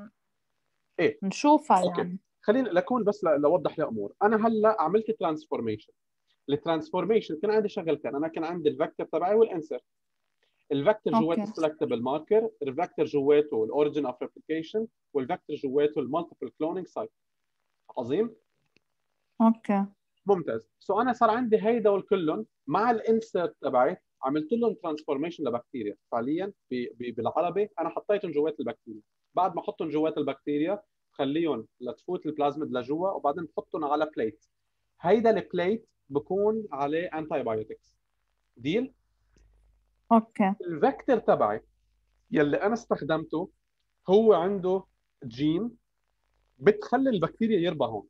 ايه نشوفها اوكي. يعني. خليني لكون بس لوضح الامور. انا هلا عملت ترانسفورميشن. الترانسفورميشن كان عندي شغلتين، انا كان عندي الفكتور تبعي والانسر. الفكتور جواته اوكي السلكتبل ماركر، الفكتور جواته الاوريجن اوف ريبليكيشن، والفكتور جواته المالتيبل كلونينج سايت. عظيم. اوكي. ممتاز. انا صار عندي هيدا كلهم مع الانسرت تبعي عملت لهم ترانسفورميشن لبكتيريا. فعليا بالعربي انا حطيتهم جوات البكتيريا. بعد ما احطهم جوات البكتيريا خليهم لتفوت البلازميد لجوا وبعدين بحطهم على بليت. هيدا البليت بكون عليه انتي بايوتكس. ديل. اوكي. الفكتور تبعي يلي انا استخدمته هو عنده جين بتخلي البكتيريا يربى هون.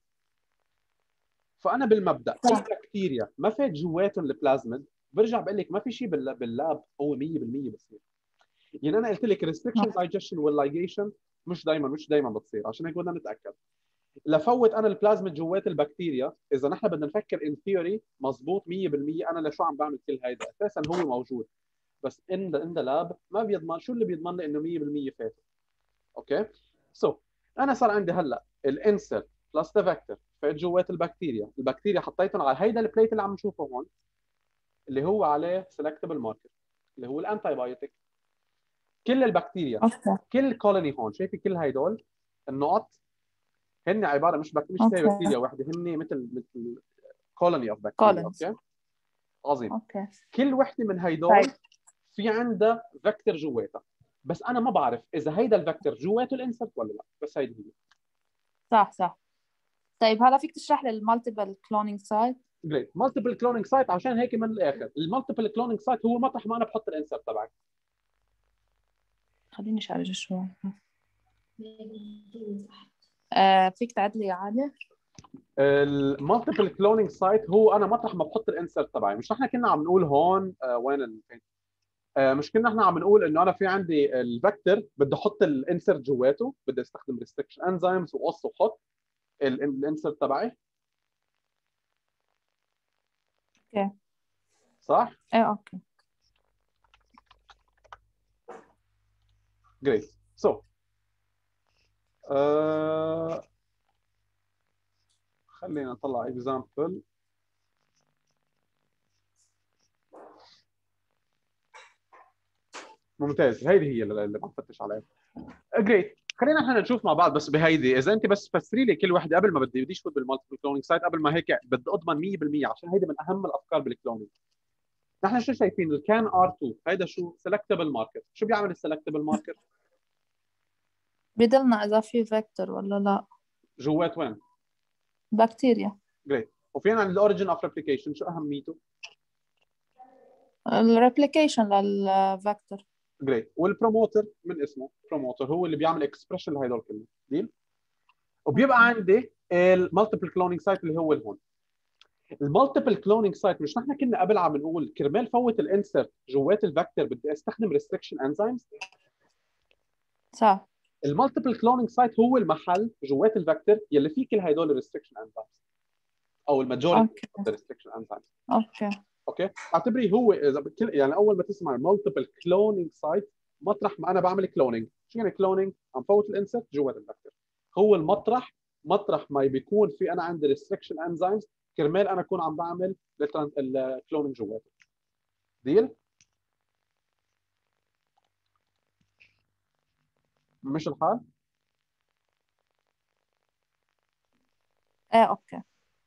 فانا بالمبدا اي صح. بكتيريا ما فات جواتهم البلازميد برجع بقول لك ما في شيء باللاب هو 100% بصير. يعني انا قلت لك ريستريكشن دايجيشن واللايجيشن مش دائما بتصير، عشان هيك بدنا نتاكد. لفوت انا البلازميد جوات البكتيريا، اذا نحن بدنا نفكر ان ثيوري مضبوط 100%، انا لشو عم بعمل كل هيدا؟ اساسا هو موجود، بس ان ذا لاب ما بيضمن. شو اللي بيضمن لي انه 100% فات؟ اوكي. سو انا صار عندي هلا الانسر بلس ذا فيكتور فات جوات البكتيريا، البكتيريا حطيتهم على هيدا البليت اللي عم نشوفه هون، اللي هو عليه سيلكتبل ماركر اللي هو الانتي بايوتيك. كل البكتيريا، اوكي كل كولوني هون، شايفي كل هدول النقط هن عباره مش زي اوكي بكتيريا واحده، هن مثل كولوني اوف بكتيريا. كولنز. اوكي عظيم. اوكي كل وحده من هدول طيب في عندها فيكتور جواتها، بس انا ما بعرف اذا هيدا الفيكتور جواته الانسرت ولا لا، بس هيدي هي. صح صح. طيب هلا فيك تشرح لي المالتيبل كلونينج سايت؟ جريت. مالتيبل كلونينج سايت، عشان هيك من الاخر المالتيبل كلونينج سايت هو مطرح ما انا بحط الانسرت تبعي. خليني اشارج شوي. فيك تعد لي يا علي؟ المالتيبل كلونينج سايت هو انا مطرح ما بحط الانسرت تبعي. مش نحن كنا عم نقول هون وين مش كنا احنا عم نقول انه انا في عندي الفكتور بدي احط الانسرت جواته، بدي استخدم ريستريكشن انزيمز وقص وحط الانسرت تبعي، اوكي صح؟ ايه اوكي. جريت. سو خلينا نطلع اكزامبل. ممتاز، هيدي هي اللي عم فتش عليها. جريت. خلينا احنا نشوف مع بعض بس بهيدي، اذا انت بس فسري لي كل وحده قبل ما بديش فوت بالمالتيبل كلونينج سايت، قبل ما هيك بدي اضمن 100%، عشان هيدي من اهم الافكار بالكلونينج. نحن شو شايفين؟ الكان ار 2 هيدا شو؟ سيلكتبل ماركر. شو بيعمل السيلكتبل ماركر؟ بدلنا اذا في فيكتور ولا لا. جوات وين؟ بكتيريا. جريت. وفي عندنا الاوريجن اوف ريبليكيشن، شو اهميته؟ الريبليكيشن للفيكتور. جريت. والبروموتر من اسمه بروموتر هو اللي بيعمل اكسبريشن لهدول كلهم. ديل. وبيبقى عندي المالتيبل كلونينج سايت اللي هو هون. المالتيبل كلونينج سايت، مش نحن كنا قبل عم نقول كرمال فوت الانسرت جوات الفيكتور بدي استخدم ريستريكشن انزيمز؟ صح. المالتيبل كلونينج سايت هو المحل جوات الفيكتور يلي فيه كل هدول الريستريكشن انزيمز، او الماجوريتي اوكي اوف ذا ريستريكشن انزيمز. اوكي اوكي. اعتبري هو اذا يعني اول ما تسمع مالتيبل كلونينج سايت، مطرح ما انا بعمل كلونينج. شو يعني كلونينج؟ عم فوت الانسرت جوات الفيكتور. هو المطرح، مطرح ما بيكون في انا عندي ريستريكشن انزيمز كرمال انا اكون عم بعمل الكلونينج جواته. ديل. مش الحال؟ ايه اوكي.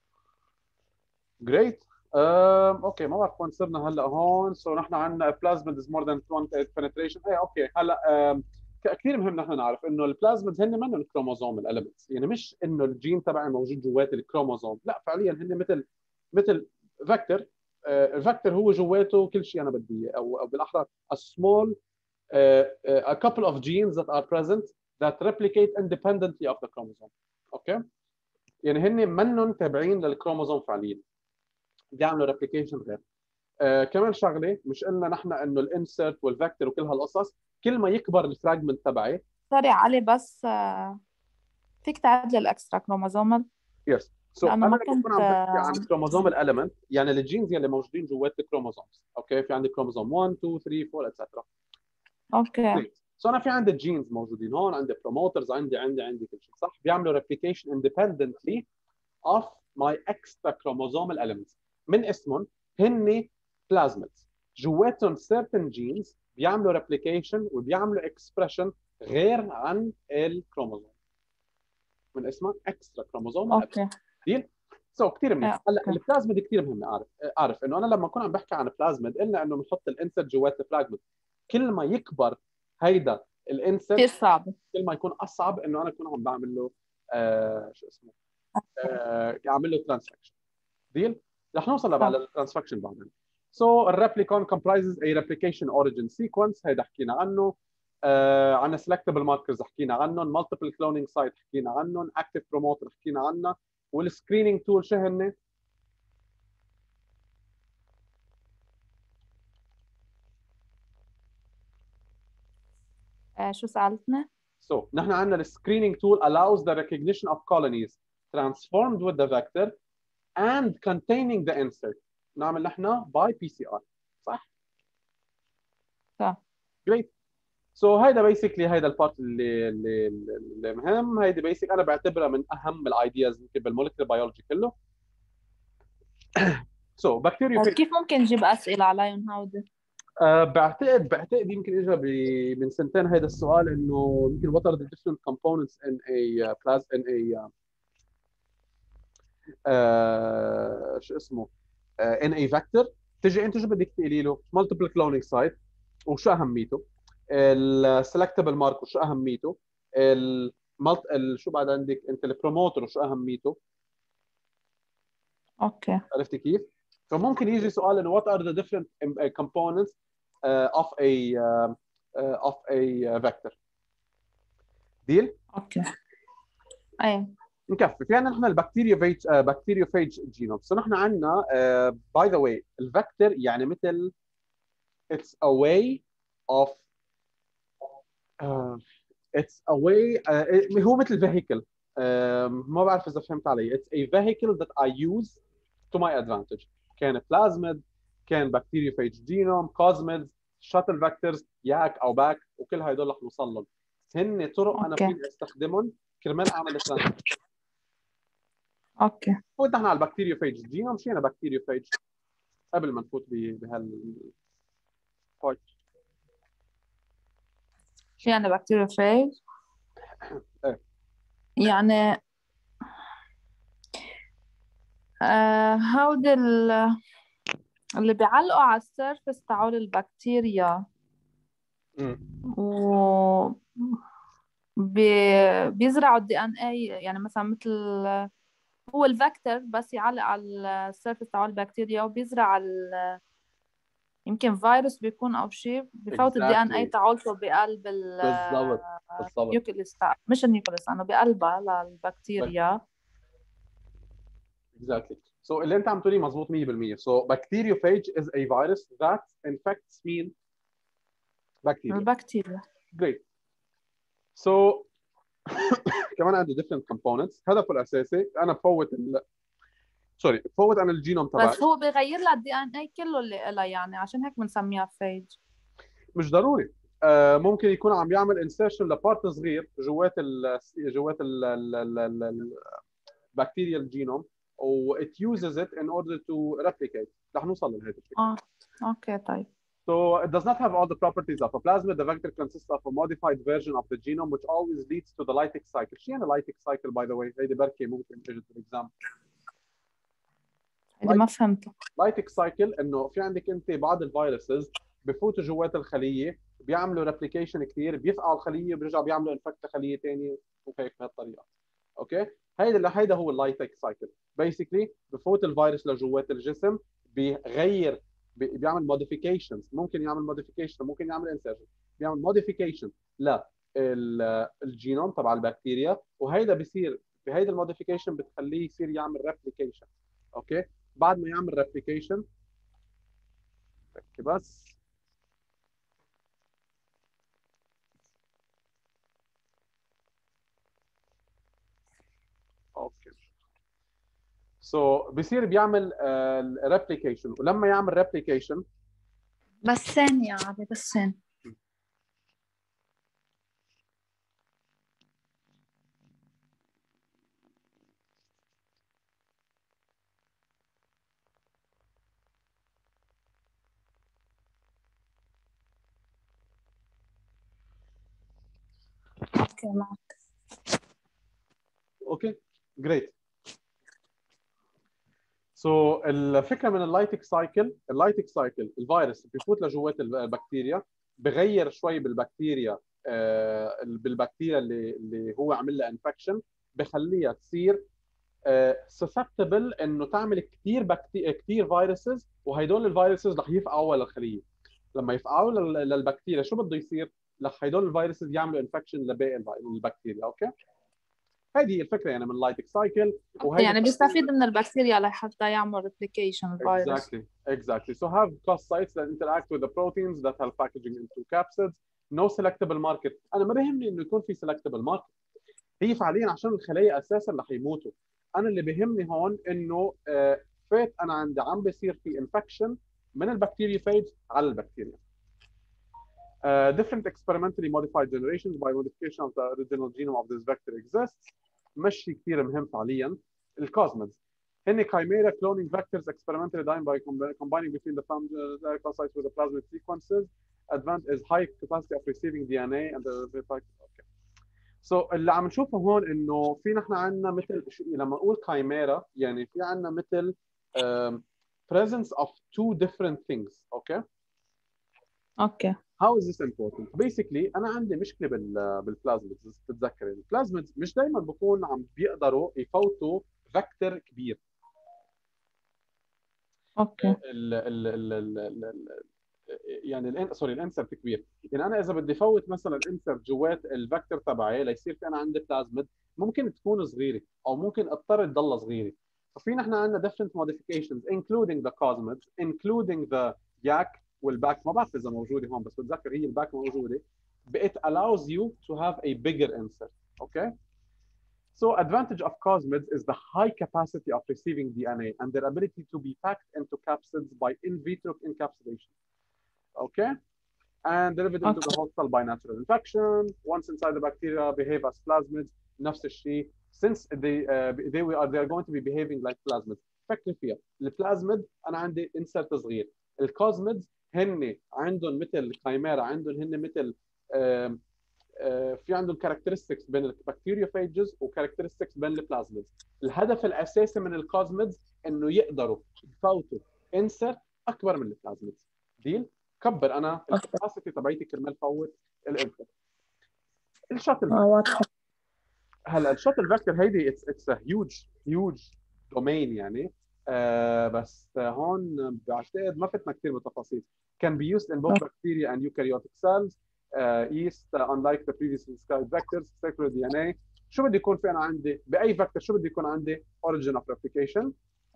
جريت. اوكي، ما بعرف وين صرنا هلا هون. سو نحن عندنا plasmid is more than 28 penetration. ايه اوكي. هلا كثير مهم نحن نعرف انه البلازميد هن منهم الكروموزوم الاليمنتس، يعني مش انه الجين تبعي موجود جوات الكروموزوم، لا فعليا هن مثل فيكتور. الفيكتور هو جواته كل شيء انا بدي اياه، او بالاحرى a small a couple of genes that are present that replicate independently of the chromosome. اوكي. يعني هن منهم تابعين للكروموزوم فعليا، بيعملوا ريبليكيشن غير. كمان شغله، مش قلنا نحن انه الانسرت والفيكتور وكل هالقصص كل ما يكبر الفراجمنت تبعي. سوري علي بس فيك تعد لي الاكسترا كروموزومال؟ يس. سو لانه انا ما لما بكون كنت عم بحكي عن كروموزوم الاليمنت، يعني الجينز يلي موجودين جوات الكروموزومز. اوكي. في عندي كروموزوم 1 2 3 4 اتسترا. اوكي سو انا في عندي الجينز موجودين هون، عندي بروموترز، عندي كل شيء، صح؟ بيعملوا ريبليكيشن اندبندنتلي اوف ماي اكسترا كروموزومال اليمنتس. من اسمهم هن بلازميدز، جواتهم certain genes بيعملوا ريبليكيشن وبيعملوا اكسبريشن غير عن الكروموزوم. من اسمها اكسترا كروموزومال اوكي ديل. سو كثير منيح. هلا اوكي. البلازميد كثير مهم اعرف انه انا لما اكون عم بحكي عن بلازميد قلنا انه بنحط الانسرت جوات الفراجمنت. كل ما يكبر هيدا كثير الانسرت صعب. كل ما يكون اصعب انه انا اكون عم بعمل له شو اسمه اعمل له ترانسفكشن. ديل. رح نوصل بقى صح. للترانسفكشن بعدين. سو الريبليكون comprises a replication origin sequence، هيدا حكينا عنه. عندنا selectable markers حكينا عنهم، multiple cloning site حكينا عنهم، active promoter حكينا عنها، والسكرينينج تول شو هن؟ شو سألتني؟ نحن عندنا السكرينينج تول allows the recognition of colonies transformed with the vector and containing the insert. نعمل نحن by PCR. صح؟ صح. Great. So هيدا basically هيدا البارت اللي مهم. هيدي basic انا بعتبرها من اهم الايدياز يمكن بالمولكيولر بيولوجي كله. So bacteriophage. كيف ممكن نجيب اسئله عليهم هودي؟ بعتقد يمكن اجى من سنتين هذا السؤال انه يمكن what are the different components in a شو اسمه in a vector. تجي انت شو بدك تقولي له؟ multiple cloning site وشو اهميته؟ السلكتبل مارك وشو اهميته؟ شو بعد عندك انت البروموتر وشو اهميته؟ اوكي. عرفتي كيف؟ فممكن يجي سؤال انه what are the different components of a vector. ديل؟ اوكي. ايه. نكفي في عندنا نحن البكتيريوفيج جينوم. سو نحن عندنا باي ذا واي الفكتور يعني مثل it's a way of it's a way هو مثل vehicle. ما بعرف اذا فهمت علي. it's a vehicle that I use to my advantage. كان بلازميد، كان بكتيريوفيج جينوم، كوزميدز، شاتل فيكتورز، ياك او باك، وكل هدول رح نوصل لهم. هن طرق انا فيني استخدمهم كرمال اعمل ترانسفير. اوكي. فوت نحن على البكتيريوفيج جينوم. شو يعني بكتيريوفيج؟ قبل ما نفوت بهال شو يعني بكتيريوفيج؟ ايه يعني هودي اللي بيعلقوا على السيرفس تاعول البكتيريا و بيزرعوا الدي ان اي، يعني مثلا مثل هو الفاكتور بس يعلق على السيرفس تاعول البكتيريا وبيزرع يمكن فيروس بيكون او شيء بفوت الدي ان اي تاعولته بقلب بالضبط النيوكليس مش النيوكليس، انه بقلبها للبكتيريا. Exactly. So اللي انت عم تقوليه مضبوط 100%. So bacteriophage is a virus that infects mean bacteria. البكتيريا. Great. So كمان عنده different components. هدفه الاساسي انا بفوت بفوت انا الجينوم تبعي. بس هو بيغير لها الدي ان اي كله اللي لها، يعني عشان هيك بنسميها فيج. مش ضروري. ممكن يكون عم يعمل انسيرشن لبارت صغير جوات البكتيريا الجينوم و it uses it in order to replicate. رح نوصل لهذا الفكرة. اوكي طيب. So it does not have all the properties of a plasmid. The vector consists of a modified version of the genome which always leads to the lytic cycle. شو يعني lytic cycle by the way؟ هيدي بركي ممكن تجي في الاكزام. هيدي ما فهمتها. lytic cycle انه في عندك انت بعض الفيروسز بفوتوا جوات الخليه بيعملوا ريبليكيشن كثير، بيفقعوا الخليه بيرجعوا بيعملوا انفكت خليه ثانيه وهيك بهالطريقه. هيدا هو اللايتك سايكل. بيسكلي بفوت الفيروس لجوات الجسم، بيغير بيعمل موديفيكيشنز، ممكن يعمل موديفيكيشن، ممكن يعمل انسرشن، بيعمل موديفيكيشن للجينوم تبع البكتيريا، وهيدا بيصير بهيدا الموديفيكيشن بتخليه يصير يعمل ريبليكيشن. اوكي بعد ما يعمل ريبليكيشن بس اوكي بصير بيعمل ريبليكيشن، ولما يعمل ريبليكيشن بس ثانية عادي بس ثانية. اوكي معك. اوكي جريت. الفكره من اللايتك سايكل الفيروس بيفوت لجوات البكتيريا، بغير شوي بالبكتيريا اللي هو عمل لها انفكشن، بخليها تصير سسبتبل انه تعمل كثير فيروسز، وهدول الفيروسز رح يفقعوا للخليه. لما يفقعوا للبكتيريا شو بده يصير؟ رح هدول الفيروسز يعملوا انفكشن لباقي البكتيريا. اوكي هذه الفكره يعني من اللايتك سايكل. يعني بيستفيد من البكتيريا لحتى يعمل ريبليكيشن الفيروس. Exactly. So have cross sites that interact with the proteins that help packaging into capsids. No selectable market. انا ما بيهمني انه يكون في selectable market. هي فعليا عشان الخلايا اساسا رح يموتوا. انا اللي بيهمني هون انه فات انا عندي عم بيصير في انفكشن من البكتيريوفاج على البكتيريا. Different experimentally modified generations by modification of the original genome of this vector exists. مش كثير مهم فعليا. الكوزميدز هن chimera cloning vectors experimentally done by combining between the glycosides with the plasmid sequences. Advanced is high capacity of receiving DNA and the okay. So اللي عم نشوفه هون انه في نحن عندنا مثل لما نقول chimera يعني في عندنا مثل presence of two different things. Okay. اوكي. How is this important? Basically أنا عندي مشكلة بالبلازميدز. تتذكر البلازميدز مش دائما بكون عم بيقدروا يفوتوا فيكتور كبير. اوكي. يعني الانسرت كبير. يعني انا اذا بدي فوت مثلا الانسرت جوات الفيكتور تبعي ليصير في انا عندي بلازميد ممكن تكون صغيره او ممكن اضطر تضلها صغيره. ففي نحن عندنا different modifications including the cosmids including the yak والباك. ما بعرف اذا موجوده هون بس بتذكر هي الباك موجوده. It allows you to have a bigger insert. Okay. So advantage of cosmids is the high capacity of receiving DNA and their ability to be packed into capsids by in vitro encapsulation. Okay. And delivered into the host cell by natural infection. Once inside the bacteria, behave as plasmids. نفس الشيء. Since they are going to be behaving like plasmids. فكر فيها. البلازميد أنا عندي insert صغير. الكوزميدز هن عندهم مثل الكايميرا عندهم هن مثل في عندهم كاركترستكس بين البكتيريوفاجز وكاركترستكس بين البلازميدز. الهدف الأساسي من الكوزميدز إنه يقدروا يفوتوا insert أكبر من البلازميدز. ديل؟ كبر انا الكباسيتي تبعيتي كرمال فوت الانتر. الشاتل هلا الشاتل فيكتور هيدي اتس ا هيوج دومين يعني بس هون بعتقد ما فتنا كثير بالتفاصيل. can be used in both bacteria and eukaryotic cells. yeast unlike the previously described vectors circular DNA. شو بدي يكون في انا عندي باي فيكتور شو بدي يكون عندي origin of replication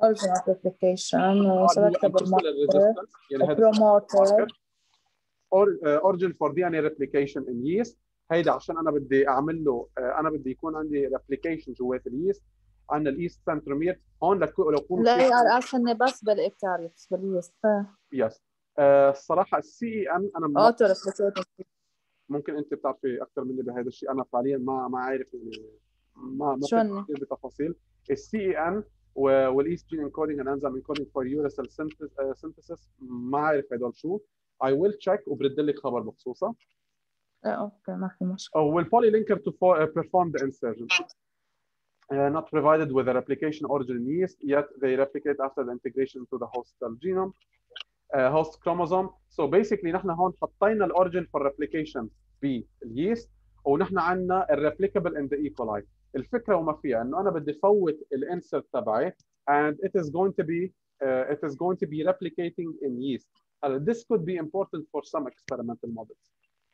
selectable marker يعني هذا promoter origin for DNA replication in yeast. هيدا عشان انا بدي اعمل له انا بدي يكون عندي replication جوات اليست. عندنا اليست سنترومير هون لو كونوا لا ار اس هن بس بالايكاريوتس باليست. يس الصراحه السي اي ان انا اوتو ريبليكيتنج. ممكن انت بتعرفي اكثر مني بهذا الشيء. انا فعليا ما عارف يعني ما كثير بتفاصيل. السي اي ان والايست جين انكودينج اند انزيم انكودينج فور يوريسل سينثيسيس ما عارف هدول شو. I will check وبرد لك خبر بخصوصها. اوكي ما في مشكله. والpolylinker to perform the insertion. Not provided with a replication origin in yeast, yet they replicate after the integration into the host cell genome, host chromosome. So basically نحن هون حطينا الاوريجن for replication باليست ونحن عندنا الريبليكابل in the E. coli. الفكره وما فيها انه انا بدي فوت الانسرت تبعي and it is going to be replicating in yeast. This could be important for some experimental models.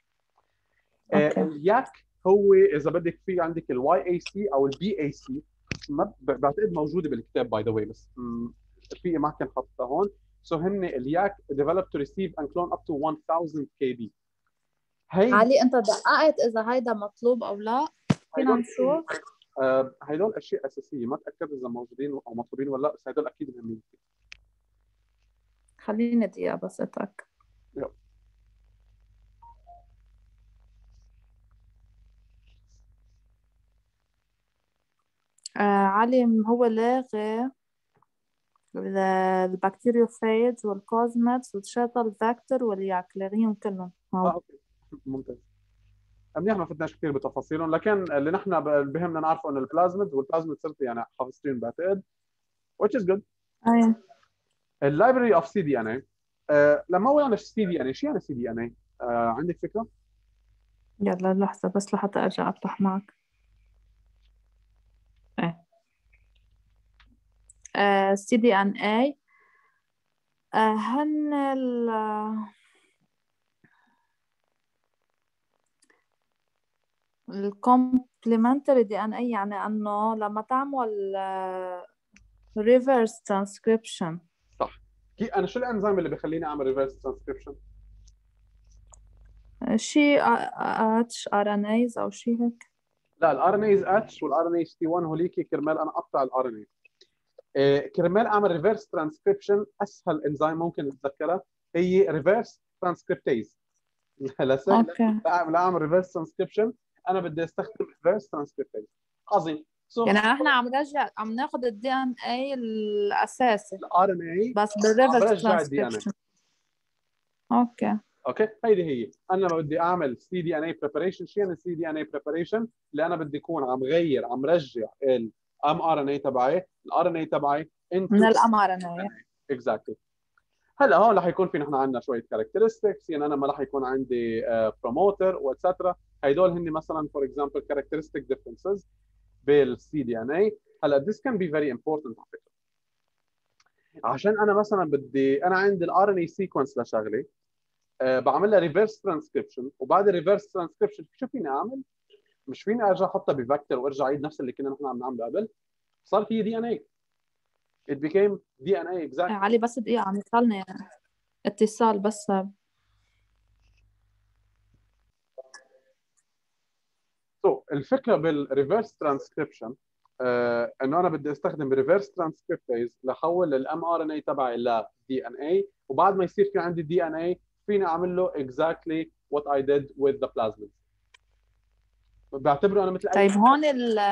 الياك هو اذا بدك في عندك الواي اي سي او البي اي سي بعتقد موجوده بالكتاب باي ذا واي بس في ما كان حاططها هون. سو هن الياك developed to receive and clone up to 1000 kb. علي انت دققت اذا هيدا مطلوب او لا؟ فينا نشوف. هدول اشياء اساسيه ما تاكد اذا موجودين او مطلوبين ولا لا بس هدول اكيد مهمين. خليني دقيقه بس اتاكد. علي هو لاغي البكتيريوفاج والكوزميدز والشاتل فاكتور والياك لاغيهم كلهم. اوكي ممتاز. منيح ما فتناش كثير بتفاصيلهم لكن اللي نحن بهمنا نعرفه انه البلازميد صرت يعني حافظتين بعتقد which is good. ايوه. اللايبرري اوف سي دي ان اي. لما هو يعني سي دي ان اي شو يعني سي دي ان اي؟ عندك فكره؟ يلا لحظه بس لحتى ارجع افتح معك. سي دي ان اي هن الكومبلمنتري دي ان اي يعني انه لما تعمل ريفرس ترانسكريبشن. صح. انا شو الانزيم اللي بيخليني اعمل ريفرس ترانسكريبشن؟ شيء اتش ار ان ايز او شيء هيك. لا الار ان ايز اتش والار ان اي تي 1 هوليكي كرمال انا اقطع الار ان اي. كرمال اعمل ريفرس ترانسكريبشن اسهل انزيم ممكن تتذكرها هي ريفرس ترانسكريبتيز. لسه اوكي. اعمل ريفرس ترانسكريبشن انا بدي استخدم ريفرس ترانسكريبتيز. عظيم. يعني احنا عم ناخذ الدي ان اي الاساسي الار ان اي بس عم بالريفرس برجع الدي ان اي. ترانسكريبشن. اوكي. اوكي هيدي هي انا لما بدي اعمل سي دي ان اي بريباريشن. شو يعني سي دي ان اي بريباريشن؟ اللي انا بدي اكون عم غير عم رجع الام ار ان اي تبعي الار ان اي تبعي من انتو الامر انا. اكزاكتلي. هلا هون رح يكون في نحن عندنا شويه كاركترستكس. يعني انا ما رح يكون عندي بروموتر واتسترا. هدول هن مثلا فور اكزامبل كاركترستيك ديفرنسز بالسي دي ان اي. هلا this can be very important على فكره. عشان انا مثلا بدي انا عندي الار ان اي سيكونس لشغله بعمل لها ريفرس ترانسكريبشن. وبعد الريفرس ترانسكريبشن شو فيني اعمل؟ مش فيني ارجع احطها بفاكتور وارجع اعيد نفس اللي كنا نحن عم نعمله قبل. صار في دي ان اي. it became DNA exactly. علي بس دقيقة عم يوصلني اتصال بس. الفكره بالريفرس ترانسكريبشن انه انا بدي استخدم ريفرس ترانسكريبتيز لحول الام ار ان اي تبعي ل دي ان اي. وبعد ما يصير في عندي دي ان اي فيني اعمل له exactly what I did with the plasmid. بعتبره انا مثل طيب اي هون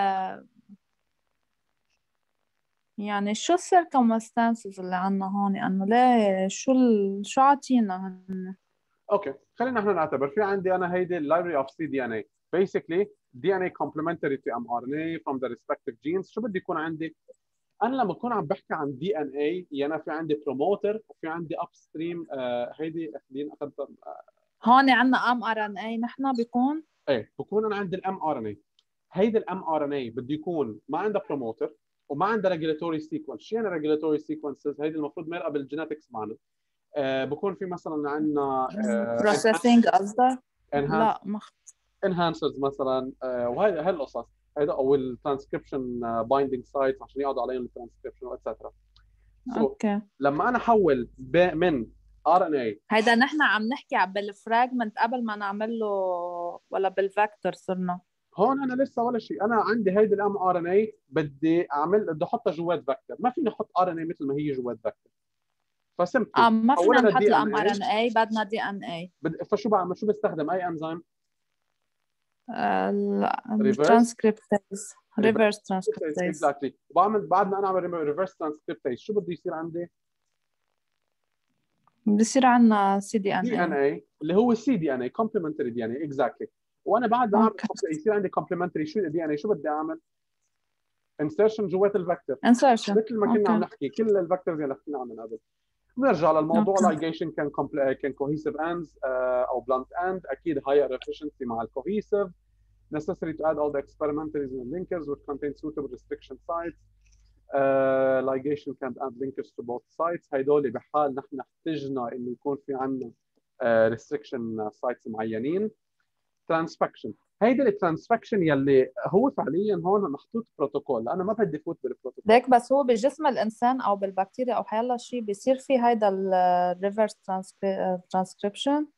يعني شو السيركمستانسز اللي عنا هون؟ انه ليه شو عاطينا هن؟ اوكي خلينا احنا نعتبر في عندي انا هيدي اللايبرري اوف سي دي ان اي. basically DNA complementary to mRNA from the respective genes. شو بدي يكون عندي؟ انا لما اكون عم بحكي عن دي ان اي يعني انا في عندي بروموتر وفي عندي اب ستريم. هيدي خلينا اخذها. هون عنا ام ار ان اي نحن بيكون. ايه بكون انا عندي الام ار ان اي. هيدي الام ار ان اي بده يكون ما عندها بروموتر وما عندها ريجولاتوري سيكونس. شو يعني ريجولاتوري سيكونسز؟ هيدي المفروض مرقه بالجينetics معنا. بكون في مثلا عندنا بروسيسنج قصدك؟ انهانس لا ما انهانسرز مثلا. وهي هالقصص هيدا او الترانسكريبشن بايندينج سايتس عشان يقعدوا عليهم الترانسكريبشن واتسترا. سو اوكي. لما انا احول من ار ان اي. هيدا نحن عم نحكي بالفراجمنت قبل ما نعمل له ولا بالفاكتور صرنا؟ هون انا لسه ولا شيء. انا عندي هيدي الام ار ان اي بدي احطها جوات فاكتور. ما فيني احط ار ان اي مثل ما هي جوات فاكتور. فسمبلي ما فينا حولها نحط لدي ان الام ار اي. ان اي، بدنا دي ان اي. فشو بعمل؟ شو بستخدم؟ اي انزيم؟ ريفرس الترانسكريبتيز. ريفرس ترانسكريبتيز. اكزاكتلي. وبعمل بعد ما انا اعمل ريفرس ترانسكريبتيز شو بده يصير عندي؟ بصير عنا سي دي ان دي ان اي. اي اللي هو سي دي ان اي كومبلمنتري دي ان اي اكزاكتلي. وانا بعد ما اعمل اوكي. يصير عندي كومبلمنتري شو دي ان اي شو بدي اعمل؟ انسرشن جوات الفاكتور. انسرشن. مثل ما كنا عم اوكي. نحكي كل الفاكتورز اللي حكينا عنها قبل. بنرجع للموضوع. اوكي. ligation كان cohesive ends او blunt end. اكيد higher efficiency مع الcohesive. necessary to add all the experimenters and linkers which contain suitable restriction sites. ligation can add linkers to both sites. هيدول بحال نحن احتجنا انه يكون في عندنا restriction sites معينين. transfection. هيدي الترانسفكشن يلي هو فعليا هون محطوط بروتوكول. انا ما بدي فوت بالبروتوكول. ليك بس هو بجسم الانسان او بالبكتيريا او حيلا شيء بيصير في هيدا الريفرس ترانسكريبشن.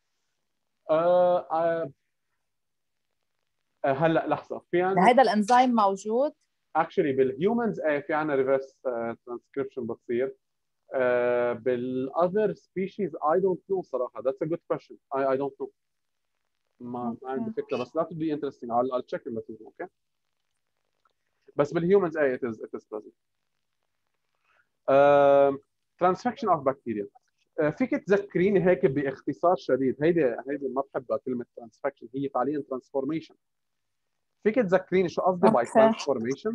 هلا لحظه في عندنا هيدا الانزيم موجود. اكشلي بالهيومنز في عندنا ريفرس ترانسكريبشن بتصير. بالاذر سبيشيز اي دونت نو صراحه. ذاتس ا جود كويشن. اي دونت نو. ما عندي فكره بس that would be interesting. I'll check in the اوكي. بس بالهيومنز it is present. transfection of bacteria. فيك تذكريني هيك باختصار شديد؟ هيدي ما بحبها كلمه transfection. هي فعليا transformation. فيك تذكريني شو قصدي باي اوكي. transformation؟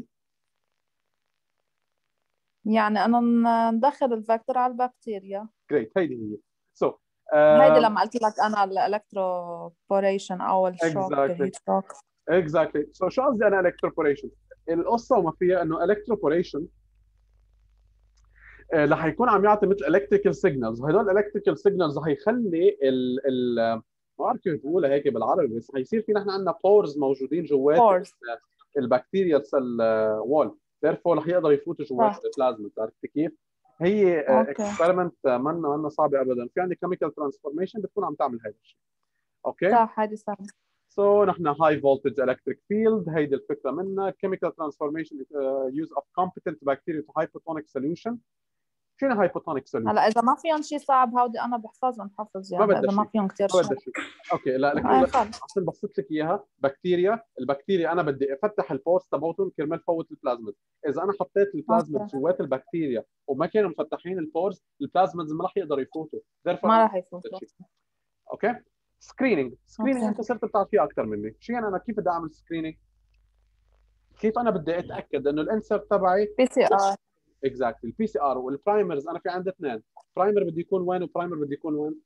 يعني انا ندخل الفاكتور على البكتيريا. جريت. هيدي هي. سو هيدي لما قلت لك انا الالكتروبوريشن او الشوك exactly الهيت شوك. exactly. سو شو قصدي انا electroporation؟ القصه وما فيها انه electroporation رح يكون عم يعطي مثل الكتريكال سيجنالز. وهدول الكتريكال سيجنالز رح يخلي ال ما بعرف كيف بقولها هيك بالعربي بس حيصير في نحن عندنا بورز موجودين جوات بورز. البكتيريا سيل وول. therefore رح يقدر يفوت جوات البلازما. عرفت كيف؟ هي اكسبيرمنت منا صعبه ابدا. في عندي كيميكال ترانسفورميشن بتكون عم تعمل هذا الشيء. اوكي صح. هيدي سهله. So نحن high voltage electric field هيدي الفكره منها chemical transformation use of competent bacteria to hypotonic solution. شنو hypotonic solution؟ هلا اذا ما فيهم شيء صعب هودي انا بحفظهم حفظ ما يعني بدها اذا ما شيء فيهم كثير ما شيء. بدها شيء. اوكي لا لك عشان بسط لك اياها البكتيريا انا بدي افتح البورس تبعتهم كرمال فوت البلازميد. اذا انا حطيت البلازميد جوات البكتيريا وما كانوا مفتحين البورس البلازميدز ما راح يقدروا يفوتوا. ما راح يفوتوا. اوكي سكرينينج انت صرت بتعرف فيه اكثر مني. شو يعني انا كيف بدي اعمل سكرينينج؟ كيف انا بدي اتاكد انه الانسر تبعي PCR. اكزاكتلي البي سي ار والبرايمرز انا في عندي اثنين. برايمر بده يكون وين وبرايمر بده يكون وين؟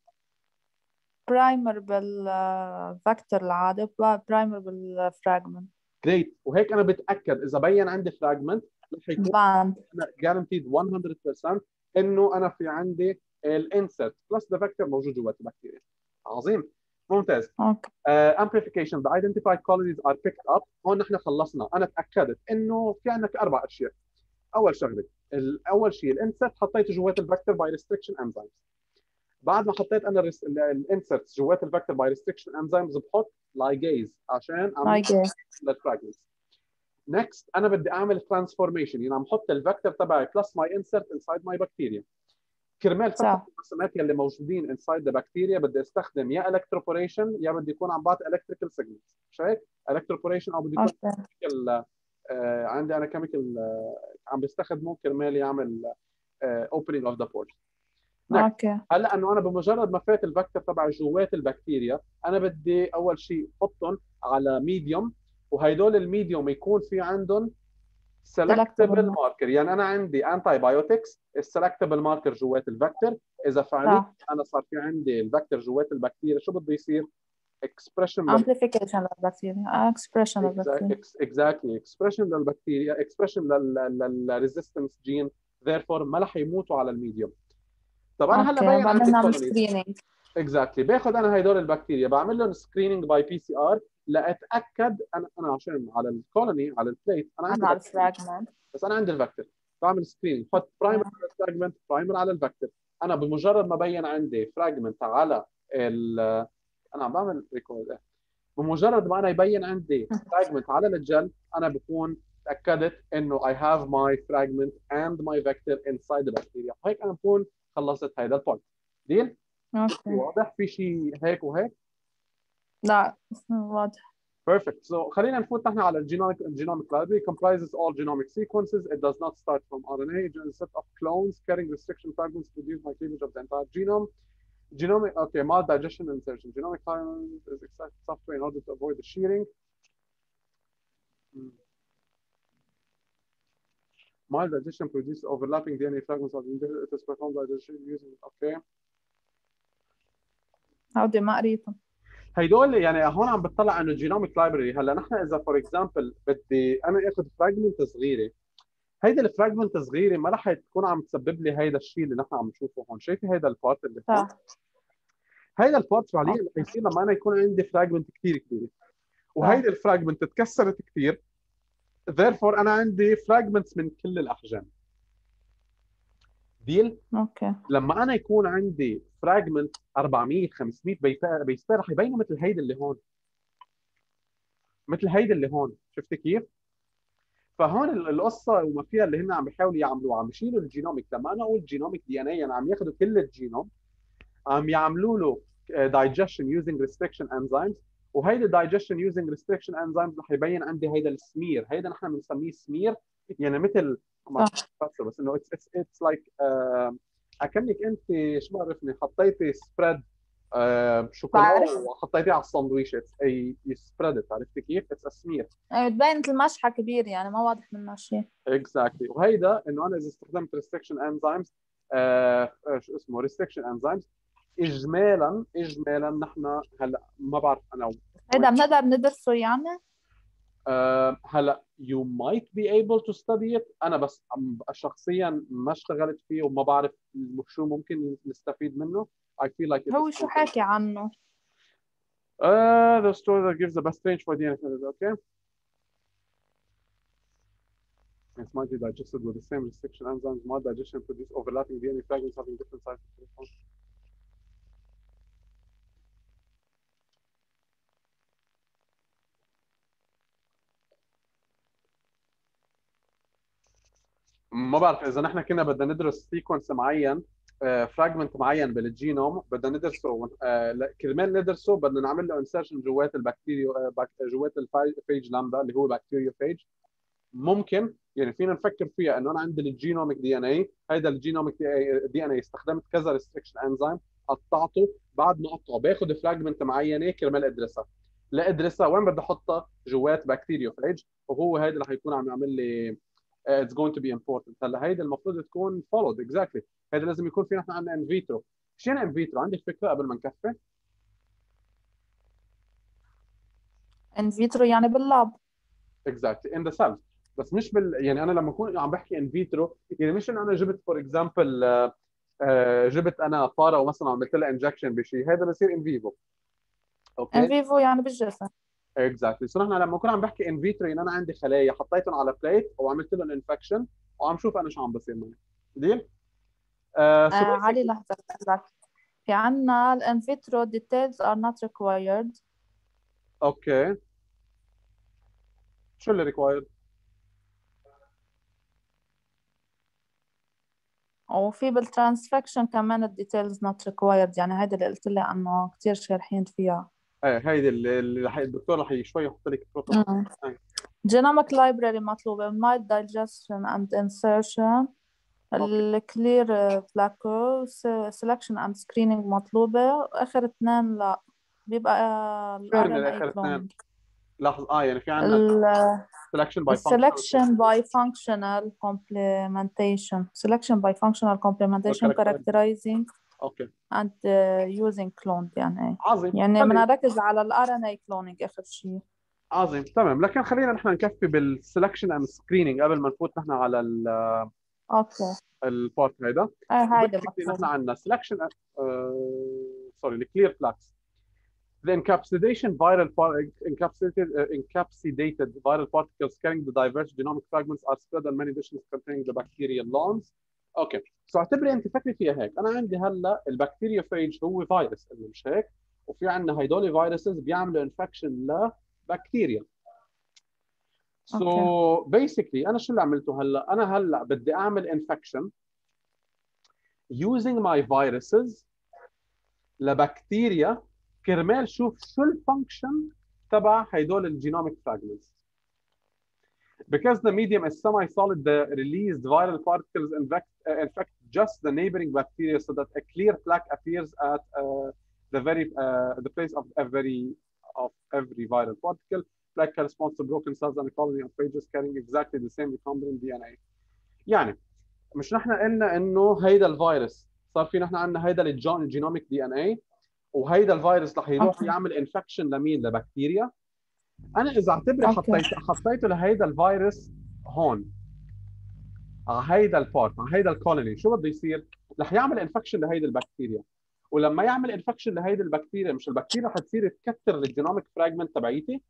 برايمر بالفاكتور العادي برايمر بالفراجمنت. جريت وهيك انا بتاكد اذا بين عندي فراجمنت رح يكون باند انا جارانتيد 100% انه انا في عندي الانسرت بلس ذا فاكتور موجود جوات البكتيريا. عظيم ممتاز. اوكي. amplification the identified colonies are picked up. هون نحن خلصنا. انا تاكدت انه في عندك اربع اشياء. اول شغله اول شيء الانسرت حطيته جوات الفاكتور باي ريستريكشن انزيمز. بعد ما حطيت انا الانسرت جوات الفاكتور باي ريستريكشن انزيمز بحط لايجيز عشان اعمل للفراجمنتس. نكست انا بدي اعمل ترانسفورميشن يعني عم حط الفاكتور تبعي بلس ماي انسرت انسايد ماي بكتيريا. كرمال فتح الرسمات يلي موجودين انسايد ذا بكتيريا بدي استخدم يا الكتروبوريشن يا بدي يكون عم بعطي الكتريكال سيجنالز. مش هيك؟ الكتروبوريشن او بدي يكون كيميكال عندي انا كيميكال عم بستخدمه كرمال يعمل اوبننج اوف ذا بورز. اوكي. هلا انه انا بمجرد ما فات الفاكتور تبع جوات البكتيريا انا بدي اول شيء احطهم على ميديوم وهدول الميديوم يكون في عندهم سلكتبل ماركر. يعني انا عندي انتي بايوتكس السلكتبل ماركر جوات الفاكتور. اذا فعليا انا صار في عندي الفاكتور جوات البكتيريا شو بده يصير؟ اكسبريشن امبليفيكيشن للبكتيريا اكسبريشن للبكتيريا اكزاكتلي اكسبريشن للبكتيريا اكسبريشن للريزيستنس جين ذيرفور ما راح يموتوا على الميديوم. طب انا هلا بين عندي نعمل سكرينينج. اكزاكتلي باخذ انا هدول البكتيريا بعمل لهم سكرينينج باي بي سي ار لاتاكد انا عشان على الكولوني على البليت انا عندي على الفراجمنت بس انا عندي الفاكتور بعمل سكرينينج بحط برايمر على الفراجمنت برايمر على الفاكتور. انا بمجرد ما بين عندي فراجمنت على انا عم بعمل ريكورد بمجرد ما انا يبين عندي فراجمنت على الجل انا بكون تاكدت انه I have my fragment and my vector inside the bacteria. هيك انا بكون خلصت هذا البوينت. ديل؟ اوكي. واضح في شيء هيك وهيك؟ لا واضح. Perfect. So خلينا نفوت نحن على genomic library comprises all genomic sequences. It does not start from RNA. It is a set of clones carrying restriction fragments produced by cleavage of the entire genome. Genomic, okay, mild digestion and insertion. Genomic time is exact software in order to avoid the shearing. Mild digestion produces overlapping DNA fragments of the it is performed digestion using okay. هودي ما قريتهم. هيدول يعني هون عم بتطلع انه جينوميك لايبرري. هلا نحن اذا فور اكزامبل بدي انا اخذ فراجمنت صغيره هيدا الفراجمنت صغيره ما راح تكون عم تسبب لي هيدا الشيء اللي نحن عم نشوفه هون. شايفي هيدا البارت اللي هون؟ هيدا البارت فعليا اللي حيصير لما انا يكون عندي فراجمنت كثير كبيره وهيدا الفراجمنت تكسرت كثير therefore انا عندي فراجمنتس من كل الاحجام. ديل؟ اوكي. لما انا يكون عندي فراجمنت 400 500 بيسبير رح يبينوا مثل هيدا اللي هون مثل هيدا اللي هون. شفتي كيف؟ فهون القصه وما فيها اللي هن عم بيحاولوا يعملوها عم يشيلوا الجينوميك. لما انا اقول جينوميك دي ان اي يعني عم ياخذوا كل الجينوم عم يعملوا له digestion using restriction enzymes وهيدا digestion using restriction enzymes رح يبين عندي هيدا السمير. هيدا نحن بنسميه سمير يعني مثل ما بس انه it's like اكنك انت شو بعرفني حطيتي سبريد شوكولاته وحطيتيه على الساندويتش سبريد. عرفتي كيف؟ اتس سمير. بتبين مثل مشحه كبير يعني ما واضح منها شيء. اكزاكتلي. وهيدا انه انا اذا استخدمت ريستريكشن انزيمز شو اسمه ريستريكشن انزيمز اجمالا نحن هلا ما بعرف انا هيدا بنقدر ندرسه يعني هلا you might be able to study it. انا بس شخصيا ما اشتغلت فيه وما بعرف شو ممكن نستفيد منه. I feel like هو شو حكي عنه؟ the story that gives the best range for DNA. Okay. It might be digested with the same restriction enzymes. Mild digestion produce overlapping DNA fragments having different sizes. ما بعرف اذا نحن كنا بدنا ندرس سيكونس معين، فراجمنت معين بالجينوم بدنا ندرسه، كرمال ندرسه بدنا نعمل له انسرشن جوات البكتيريا، جوات الفيج لامدا اللي هو بكتيريا فيج. ممكن يعني فينا نفكر فيها انه انا عندي الجينوميك دي ان اي، هذا الجينوميك دي ان اي استخدمت كذا ريستريكشن انزيم، قطعته، بعد ما اقطعه باخذ فراجمنت معينه كرمال ادرسها. لا ادرسها وين بدي احطها؟ جوات بكتيريا فيج، وهو هذا اللي حيكون عم يعمل لي it's going to be important. هلا هيدا المفروض تكون followed exactly. هيدا لازم يكون في نحن عندنا ان فيترو. شو يعني ان فيترو؟ عندك فكره قبل ما نكفي؟ ان فيترو يعني باللاب. exactly in the cells. بس مش يعني انا لما اكون عم بحكي ان فيترو يعني مش انه انا جبت فور اكزامبل، جبت انا فاره ومثلا عملت لها انجكشن بشيء، هذا بصير ان فيفو. ان اوكي فيفو يعني بالجسم. اكزاكتلي. سو نحن لما اكون عم بحكي ان فيترو يعني انا عندي خلايا حطيتهم على بليت وعملت لهم انفكشن وعم شوف انا شو عم بصير معي. ديل. سو علي بيسكلي لحظة لك. في عنا ال in vitro details are not required. اوكي شو اللي ريكوايرد؟ وفي بالترانسفكشن كمان ال details not required، يعني هيدا اللي قلت لي عنه كتير شارحين فيها. ايه هيدي اللي الدكتور رح شوي يحط لك بروتوكول. مم. genomic library مطلوبة. mild digestion and insertion. اوكي ال clear plaque selection and screening مطلوبة. آخر اثنين لا، بيبقى ال شو هن RNA الاخر اثنين؟ cloning. لحظه يعني في عندنا ال selection by ال functional selection by functional complementation. selection by functional complementation character. characterizing اوكي and using cloned يعني. عظيم يعني خلي بدنا نركز على ال RNA cloning آخر شيء. عظيم تمام. لكن خلينا نحن نكفي بالسلكشن اند سكرينينج قبل ما نفوت نحن على اوكي. البارت هيدا. هيدي وبيسكلي نحن المطلوبة. عندنا سلكشن سوري الكلير فلاكس. The encapsulation encapsulated viral particles carrying the diverse genomic fragments are spread on many dishes containing the bacterial lawns. اوكي سو اعتبري انت فكري فيها هيك، انا عندي هلا البكتيريا فيج هو فيروس اللي مش هيك، وفي عندنا هيدول فيروسز بيعملوا انفكشن لبكتيريا. اوكي. سو بيسكلي انا شو اللي عملته هلا؟ انا هلا بدي اعمل انفكشن using my viruses لبكتيريا كرمال شوف شو الفانكشن تبع هيدول الجينوميك فراجمنتس. Because the medium is semi-solid, the released viral particles infect just the neighboring bacteria, so that a clear plaque appears at the place of every viral particle. Plaque corresponds to broken cells and a colony of phages carrying exactly the same recombinant DNA. يعني مش نحن قلنا انه هيدا الفيروس صار في نحن عندنا هيدا الجينوميك دي ان اي، وهيدا الفيروس رح يروح اوكي. يعمل انفكشن لمين؟ لبكتيريا. انا اذا اعتبري اوكي. حطيته لهيدا الفيروس هون على هيدا البارت، على هيدا الكولوني، شو بده يصير؟ رح يعمل انفكشن لهيدي البكتيريا، ولما يعمل انفكشن لهيدي البكتيريا مش البكتيريا حتصير تكتر الجينوميك فراجمنت تبعيتي.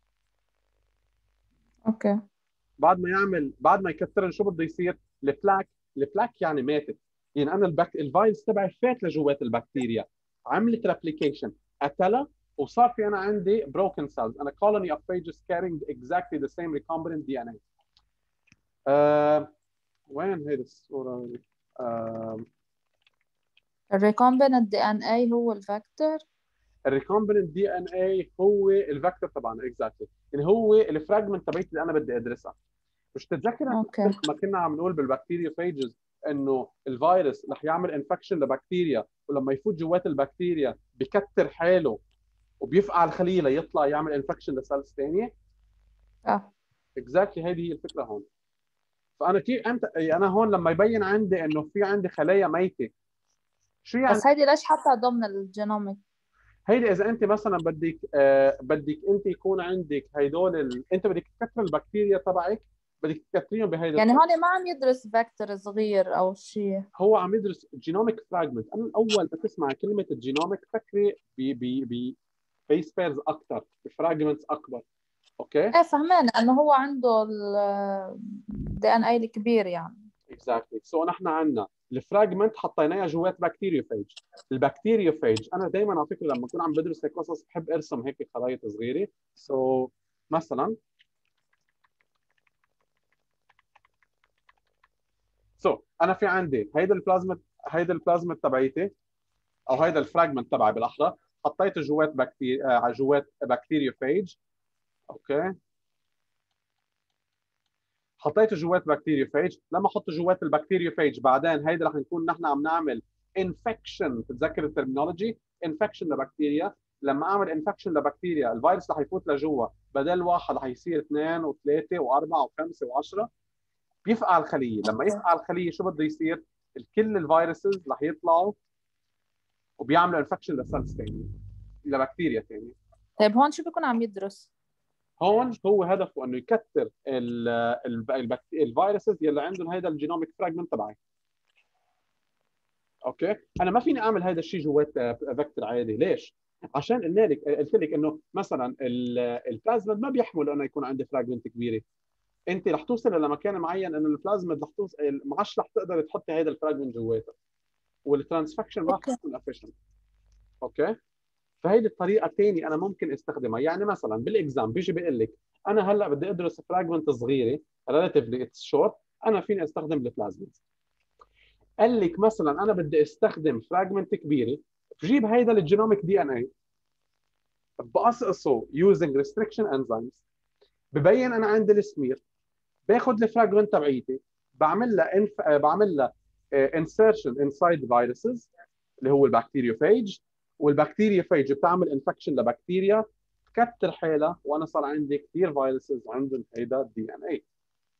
اوكي. بعد ما يكترن شو بده يصير؟ البلاك يعني ماتت. يعني انا الفيروس تبعي فات لجوات البكتيريا، عملت ريبليكيشن، قتلها، وصار في انا عندي broken cells انا colony of phages carrying exactly the same recombinant DNA. وين هيدي الصوره؟ الريكومبيننت دي ان اي هو الفاكتور. الريكومبيننت دي ان اي هو الفاكتور تبعنا اكزاكتلي، يعني هو الفراجمنت تبعتي اللي انا بدي ادرسها. مش تتذكر اوكي. ما كنا عم نقول بالبكتيريا فيجز انه الفيروس رح يعمل انفكشن لبكتيريا، ولما يفوت جوات البكتيريا بكتر حاله وبيفقع الخليه ليطلع يعمل انفكشن لسيلز ثانيه. اه. اكزاكتلي هذه هي الفكره هون. فانا كيف انت انا هون لما يبين عندي انه في عندي خلايا ميته، شو يعني؟ بس هيدي ليش حتى ضمن الجينوميك؟ هيدي اذا انت مثلا بدك انت يكون عندك انت بدك تكثر البكتيريا تبعك، بدك تكثريهم بهيدي يعني الطريقه. هون ما عم يدرس فاكتور صغير او شيء. هو عم يدرس جينوميك فراجمنت. انا اول ما تسمع كلمه الجينوميك فكري بيس بيرز اكثر، بفراجمنتس اكبر. اوكي ايه فهمان انه هو عنده الدي ان اي الكبير يعني. اكزاكتلي. سو نحن عندنا الفراجمنت حطيناها جوات بكتيريوفيج. البكتيريوفيج انا دائما على فكره لما اكون عم بدرس هيك قصص بحب ارسم هيك خرائط صغيره. مثلا انا في عندي هيدا البلازما تبعيتي، او هيدا الفراجمنت تبعي بالاحرى، حطيته جوات بكتيريا، جوات بكتيريوفاج. اوكي، حطيته جوات بكتيريوفاج. لما احطه جوات البكتيريوفاج بعدين هيدا رح نكون نحن عم نعمل انفكشن. تتذكر الترمينولوجي؟ انفكشن لبكتيريا. لما اعمل انفكشن لبكتيريا الفيروس رح يفوت لجوا، بدل واحد رح يصير اثنين وثلاثه واربعه وخمسه وعشره. بيفقع الخليه. لما يفقع الخليه شو بده يصير؟ كل الفيروسز رح يطلعوا وبيعملوا انفكشن لسيلز ثانيه، لبكتيريا ثانيه. طيب هون شو بيكون عم يدرس؟ هون هو هدفه انه يكثر الفيروسز يلي عندهم هيدا الجينوميك فراجمنت تبعي. اوكي، انا ما فيني اعمل هذا الشيء جوات فيكتور عادي. ليش؟ عشان قلت لك انه مثلا البلازميد ما بيحمل انه يكون عندي فراجمنت كبيره. انت رح توصل لمكان معين انه البلازميد رح توصل، ما عادش رح تقدر تحطي هذا الفراجمنت جواته، والترانسفكشن ما رح اوكي. تكون افيشنت. اوكي، فهيدي الطريقه الثانيه انا ممكن استخدمها. يعني مثلا بالاكزام بيجي بيقول لك انا هلا بدي ادرس فراجمنت صغيره ريلاتيفلي اتس شورت، انا فيني استخدم البلازميد. قال لك مثلا انا بدي استخدم فراجمنت كبيره، بجيب هيدا الجينوميك دي ان اي، بقصقصه يوزنج ريستريكشن انزيمز، ببين انا عندي السمير، باخذ الفراجمنت تبعيتي، بعمل لها انسرشن انسايد فيروسز اللي هو البكتيريوفاج، والبكتيريوفاج بتعمل انفكشن لبكتيريا، تكتر حالها، وانا صار عندي كثير فيروسز عندهم هيدا الدي ان اي.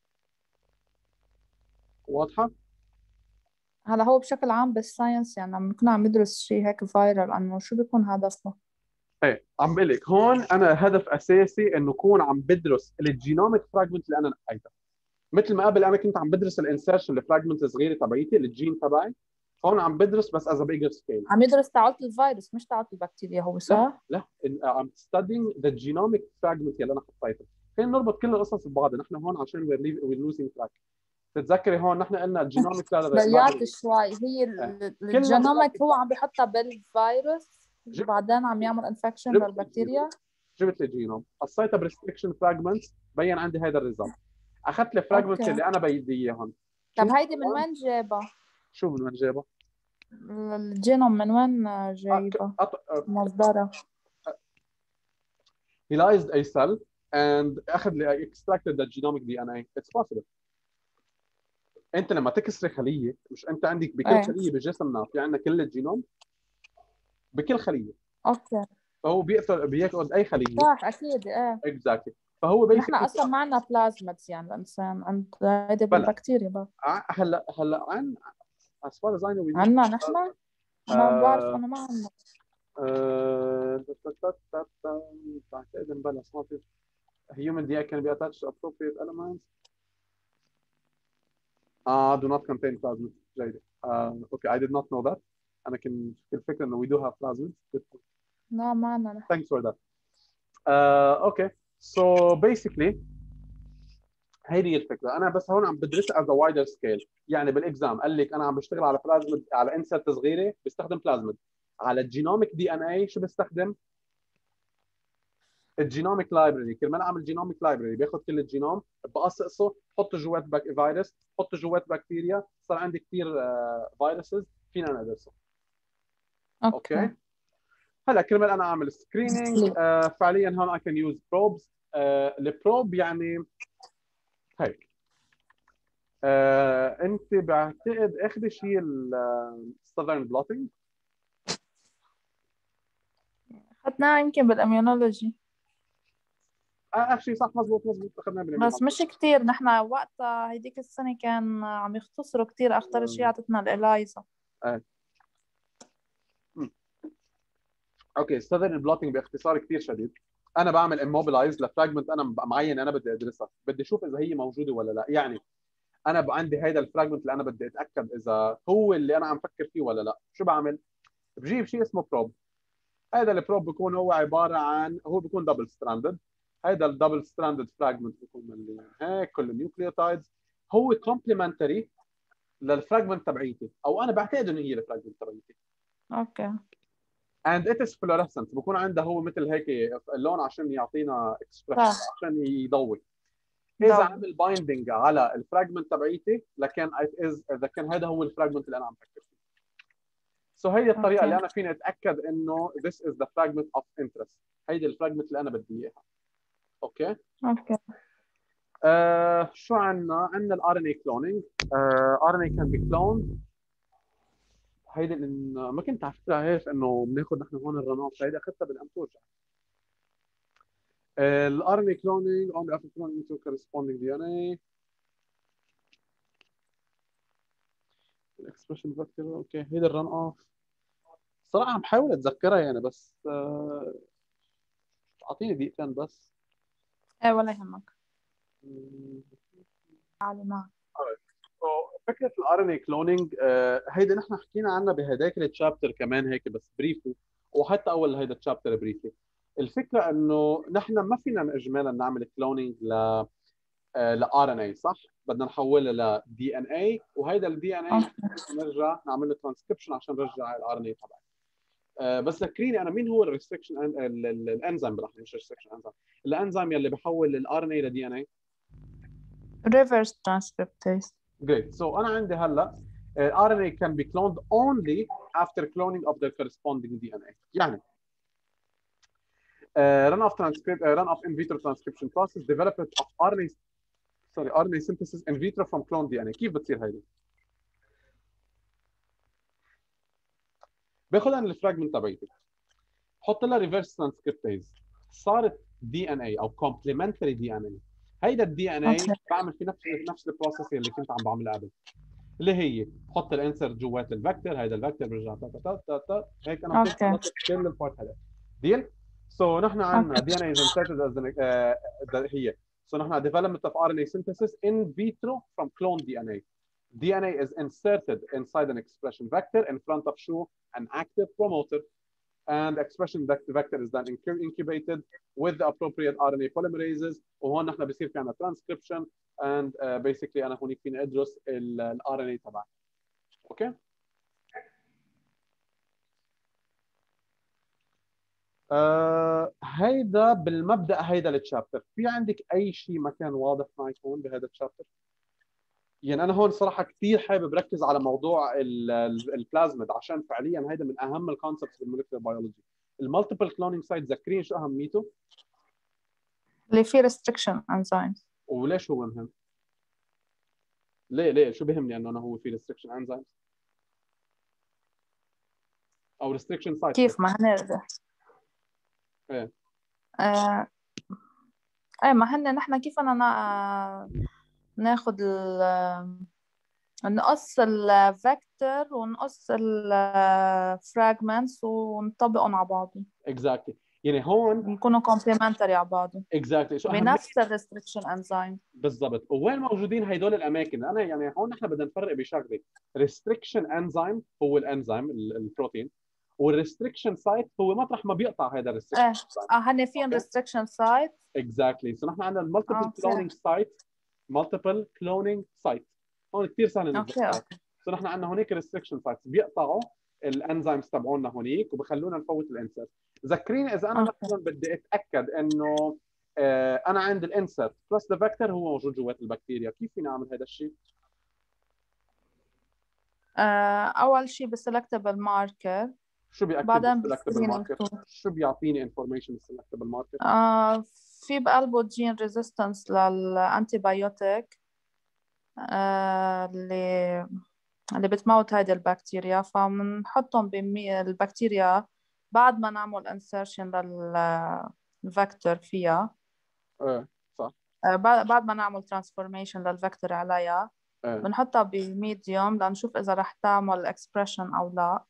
واضحه؟ هلا هو بشكل عام بالساينس يعني لما بنكون عم ندرس شيء هيك فايرال انه شو بيكون هدفه؟ ايه عم بقول لك هون انا هدف اساسي انه اكون عم بدرس الجينوميك فراجمنت اللي انا نقيتها. مثل ما قبل انا كنت عم بدرس الانسرشن الفراجمنت الصغيره تبعيتي الجين تبعي، هون عم بدرس بس از بيجر سكيل. عم يدرس تعالة الفيروس مش تعالة البكتيريا، هو لا صح؟ لا، I'm studying the genomic fragment اللي انا حطيته. خلينا نربط كل القصص ببعض. نحن هون عشان we're losing track. تتذكري هون نحن قلنا الجينوميك ما بيات بدرس. شوي هي كلها الجينوميك هو عم بيحطها بالفيروس وبعدين عم يعمل انفكشن جبت الجينوم، للبكتيريا. جبت الجينوم، قصيتها بريستريكشن فراجمنتس، بين عندي هذا الريزلت. اخذت الفراجمنتس اوكي. اللي انا بدي اياهم. شو طب صار هيدي من هون؟ وين جايبها؟ شو من وين جايبها؟ الجينوم من وين جايبها؟ مصدرها؟ he lyzed a cell and اخذ لي extracted the genomic DNA. It's possible. انت لما تكسري خليه، مش انت عندك بكل ايه. خليه بجسمنا في عندنا كل الجينوم بكل خليه، اوكي. فهو بياخذ اي خليه. صح اكيد ايه. اكزاكتلي. فهو نحن بيسكلي اصلا معنا بلازميدز يعني الانسان عند هيدي بلا بالبكتيريا بقى. هلا عن as far as I know we don't. عنا نحن؟ ما بعرف آه انا ما عنا. بعتقد بلا ما في human DNA can be attached to appropriate elements. Do not contain plasmid. جيدة. Okay, I did not know that. أنا كنت الفكرة إنه we do have plasmids. لا ما عنا نحن. Thanks for that. Okay, so basically هيدي هي الفكرة. أنا بس هون عم بدرسها as a wider scale. يعني بالإكزام قال لك أنا عم بشتغل على بلازميد، على انسرت صغيرة بستخدم بلازميد. على الجينوميك دي ان اي شو بستخدم؟ الجينوميك لايبرري. كل ما انا اعمل جينوميك لايبرري باخذ كل الجينوم، بقصقصه، بحطه جوات فيروس، بحطه جوات بكتيريا، صار عندي كثير فيروسز فينا ندرسه. اوكي. اوكي، هلا كل ما انا اعمل سكرينينج فعليا هون I can use probes. البروب يعني هيك. انت بعتقد اخذ شيء السذرن بلوتينج. اخذناها يمكن بالاميونولوجي اكشلي صح، مزبوط اخذناه بس بالاميونولوجي. مش كتير. نحن وقتها هيديك السنة كان عم يختصروا كتير، اخطر شيء اعطتنا الإلايزا. اوكي، السذرن بلوتينج باختصار كثير شديد، انا بعمل اموبلايز لفراجمنت انا معين انا بدي ادرسها، بدي اشوف اذا هي موجوده ولا لا. يعني انا عندي هيدا الفراجمنت اللي انا بدي اتاكد اذا هو اللي انا عم فكر فيه ولا لا. شو بعمل؟ بجيب شيء اسمه بروب. هذا البروب بيكون هو عباره عن، هو بيكون دبل ستراندد. هذا الدبل ستراندد فراجمنت بيكون من هيك كل النيوكليوتايدز، هو كومبلمنتري للفراجمنت تبعيتي، او انا بعتقد انه هي الفراجمنت تبعيتي. اوكي. and it is fluorescent. بكون عنده هو مثل هيك اللون عشان يعطينا اكسبريشن، صح. عشان يضوي. اذا دور. عمل بايندينج على الفراجمنت تبعيتي لكن اذا كان هذا هو الفراجمنت اللي انا عم بفكر فيه. سو هي الطريقه اللي اوكي انا فيني اتاكد انه this is the fragment of interest. هيدي الفراجمنت اللي انا بدي اياها. اوكي. اوكي. شو عندنا؟ عندنا الار ان اي كلونينج. ار ان اي كان بي كلون. هيدي ما كنت على فكره عارف انه بناخذ نحن هون الرنات. هيدي اخذتها بالام تورجع. الار ان اي كلونينج on the cloning to corresponding DNA. الاكسبريشن فاكتور. اوكي هيدي الرن اوف. صراحه عم بحاول اتذكرها يعني بس اعطيني دقيقتين بس. ايه ولا يهمك. تعالي معك. فكره الار ان اي كلونينج هيدي نحن حكينا عنها بهداك التشابتر كمان هيك بس بريفلي، وحتى اول هيدا التشابتر بريفلي. الفكره انه نحن ما فينا اجمالا نعمل كلونينج لار ان اي، صح؟ بدنا نحولها لدي ان اي، وهيدا الدي ان اي نرجع نعمل له ترانسكريبشن عشان نرجع الار ان اي تبعي. بس ذكريني انا مين هو الريستريكشن الانزيم بالاحرى، مش ريستريكشن انزيم، الانزيم يلي بحول الار ان اي لدي ان اي. reverse transcriptase. Great. So أنا عندي هلا RNA can be cloned only after cloning of the corresponding DNA. يعني run of in vitro transcription process development of RNA synthesis in vitro from cloned DNA. كيف بتصير هيدي؟ باخذ انا الفراجمنت تبعيتي، بحط لها ريفرس ترانسكريبتيز، صارت دي ان اي او كومبلمنتري دي ان اي. هيدا الدي ان اي اوكي. بعمل فيه نفس البروسيس اللي كنت عم بعملها قبل، اللي هي بحط الانسرت جوات الفكتور، هيدا الفكتور برجع هيك انا بكون اوكي. خلصت كل البارت هذا. ديل. سو نحن عندنا اوكي. دي ان اي از انسرتد هي. سو نحن development of RNA synthesis in vitro from cloned DNA. DNA is inserted inside an expression vector in front of show an active promoter, and expression vector is then incubated with the appropriate RNA polymerases. وهون نحن بصير في عندنا transcription and basically انا هونيك فيني ادرس ال RNA تبعي. اوكي. هيدا بالمبدا هيدا التشابتر. في عندك اي شيء ما كان واضح معك هون بهذا التشابتر؟ يعني انا هون صراحه كثير حابب ركز على موضوع البلازميد عشان فعليا هيدا من اهم الكونسبتس بالمولكيولر بيولوجي. المالتيبل كلونينج سايت ذكرين شو اهميته؟ اللي فيه restriction enzymes. وليش هو مهم؟ ليه شو بهمني انه انا هو في ريستريكشن انزيمز او ريستريكشن سايت؟ كيف ما هن ايه آه... ايه ما هن نحن كيف ناخد نقص الفيكتور ونقص الفراجمنتس ونطبقهم على بعضهم. اكزاكتلي. يعني هون يكونوا complementary على بعضهم اكزاكتلي شو اهم بنفس الريستريكشن انزيم. بالضبط. وين موجودين هدول الاماكن؟ انا يعني هون نحن بدنا نفرق بشغله. ريستريكشن انزيم هو الانزيم البروتين، والريستريكشن سايت هو مطرح ما بيقطع هذا الريستريكشن ايه هن فيهم ريستريكشن سايت. اكزاكتلي. سو نحن عندنا المالتيبل كلونينج فهمت. سايت. مالتيبل كلونينج سايت هون كثير سهل اوكي. نتذكرها. سو نحن عندنا هونيك ريستريكشن سايتس بيقطعوا الانزيمز تبعونا هونيك وبخلونا نفوت الانسرت. ذكريني اذا انا مثلا بدي اتاكد انه انا عند الانسرت بلس ذا فيكتور هو موجود جوات البكتيريا، كيف فيني اعمل هذا الشيء؟ اول شيء بالسلكتبل ماركر، شو بياكد بعدين السلكتبل ماركر؟ شو بيعطيني انفورميشن السلكتبل ماركر؟ في بقلبه جين ريزيستنس للانتي بايوتيك اللي بتموت هيدي البكتيريا، فبنحطهم البكتيريا بعد ما نعمل انسرشن للفكتور فيها. صح. بعد ما نعمل ترانسفورميشن للفكتور عليها بنحطها بميديوم لنشوف اذا رح تعمل اكسبريشن او لا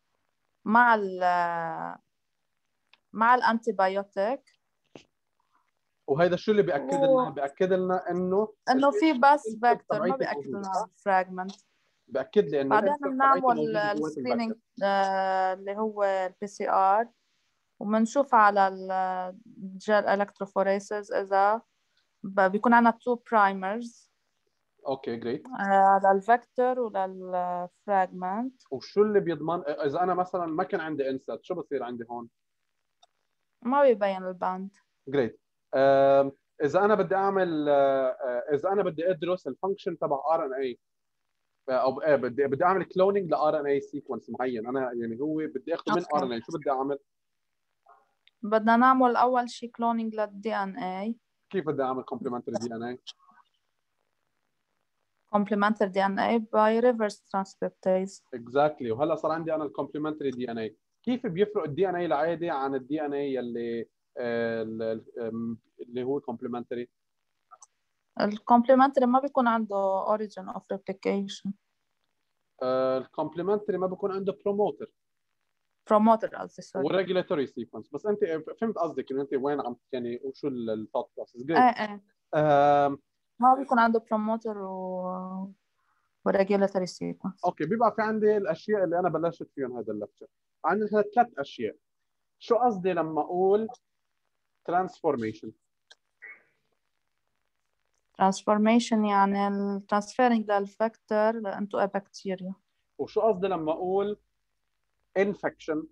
مع الانتي بايوتيك. وهذا شو اللي بياكد لنا؟ بياكد لنا انه في بس فيكتور، ما بياكد لنا فراجمنت. باكد لي انه بعدين الانسر بنعمل السكرينينج اللي هو البي سي ار، وبنشوف على الجل الكتروفوريسز اذا بيكون عندنا تو برايمرز. اوكي جريت. للفيكتور وللفراجمنت. وشو اللي بيضمن اذا انا مثلا ما كان عندي انسرت شو بصير عندي هون؟ ما بيبين الباند. جريت. اذا انا بدي اعمل اذا انا بدي ادرس الفانكشن تبع ار ان اي، او بدي اعمل كلونينج لار ان اي سيكونس معين، انا يعني هو بدي اخذه من ار ان اوكي، اي، شو بدي اعمل؟ بدنا نعمل اول شي كلونينج للدي ان اي. كيف بدي اعمل كومبلمنتري دي ان اي؟ complementary DNA by reverse transcriptase. اكزاكتلي. وهلا صار عندي انا الكومبلمنتري دي ان اي. كيف بيفرق الدي ان اي العادي عن الدي ان اي اللي هو كومبلمنتري؟ الكومبلمنتري ما بيكون عنده origin of replication. الكومبلمنتري ما بيكون عنده بروموتر promoter قصدي، سوري. وريجولاتوري سيكونس. بس انت فهمت قصدك انه انت وين عم يعني وشو الثوت بروسس. ايه جود. ايه، ما بيكون عنده promoter و regulatory sequence. اوكي، بيبقى في عندي الاشياء اللي انا بلشت فيهم هذا اللكتشر. عندي ثلاث اشياء. شو قصدي لما اقول ترانسفورميشن؟ transformation يعني transferring للفكتور into a bacteria. وشو قصدي لما اقول انفكشن؟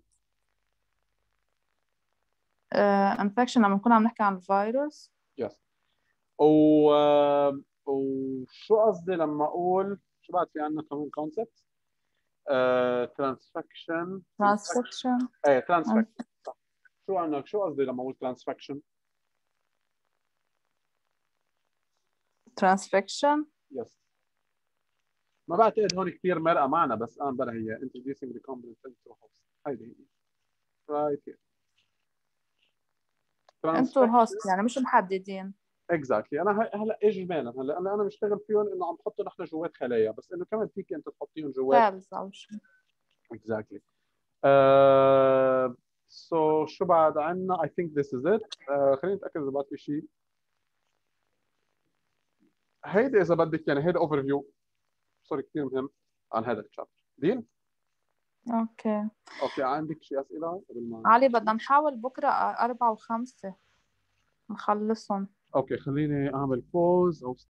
infection لما نكون عم نحكي عن الفيروس. يس. و وشو قصدي لما اقول شو بعد في عندنا كمان كونسبت؟ ترانسفكشن. transcription. ايه ترانسفكشن. شو عندك؟ شو قصدي لما اقول ترانسفكشن؟ transcription. يس. ما بعتقد هون كثير مرقه معنا، بس انا بلا هي introducing recombinant into host. هيدي هي right here. انتوا transfection. host يعني مش محددين. اكزاكتلي. انا هلا اجمالا هلا انا مشتغل فيهم انه عم بحطهم نحن جوات خلايا، بس انه كمان فيك انت تحطيهم جوات. cells او شيء. اكزاكتلي. سو شو بعد عندنا؟ I think this is it. خلينا نتاكد اذا بعد في شيء. هيدي اذا بدك يعني هيدا اوفر فيو صار كثير مهم عن هذا الشابتر. ديل؟ اوكي اوكي، عندك شيء اسئله قبل ما؟ علي، بدنا نحاول بكره 4 و5 نخلصهم. اوكي، خليني اعمل بوز او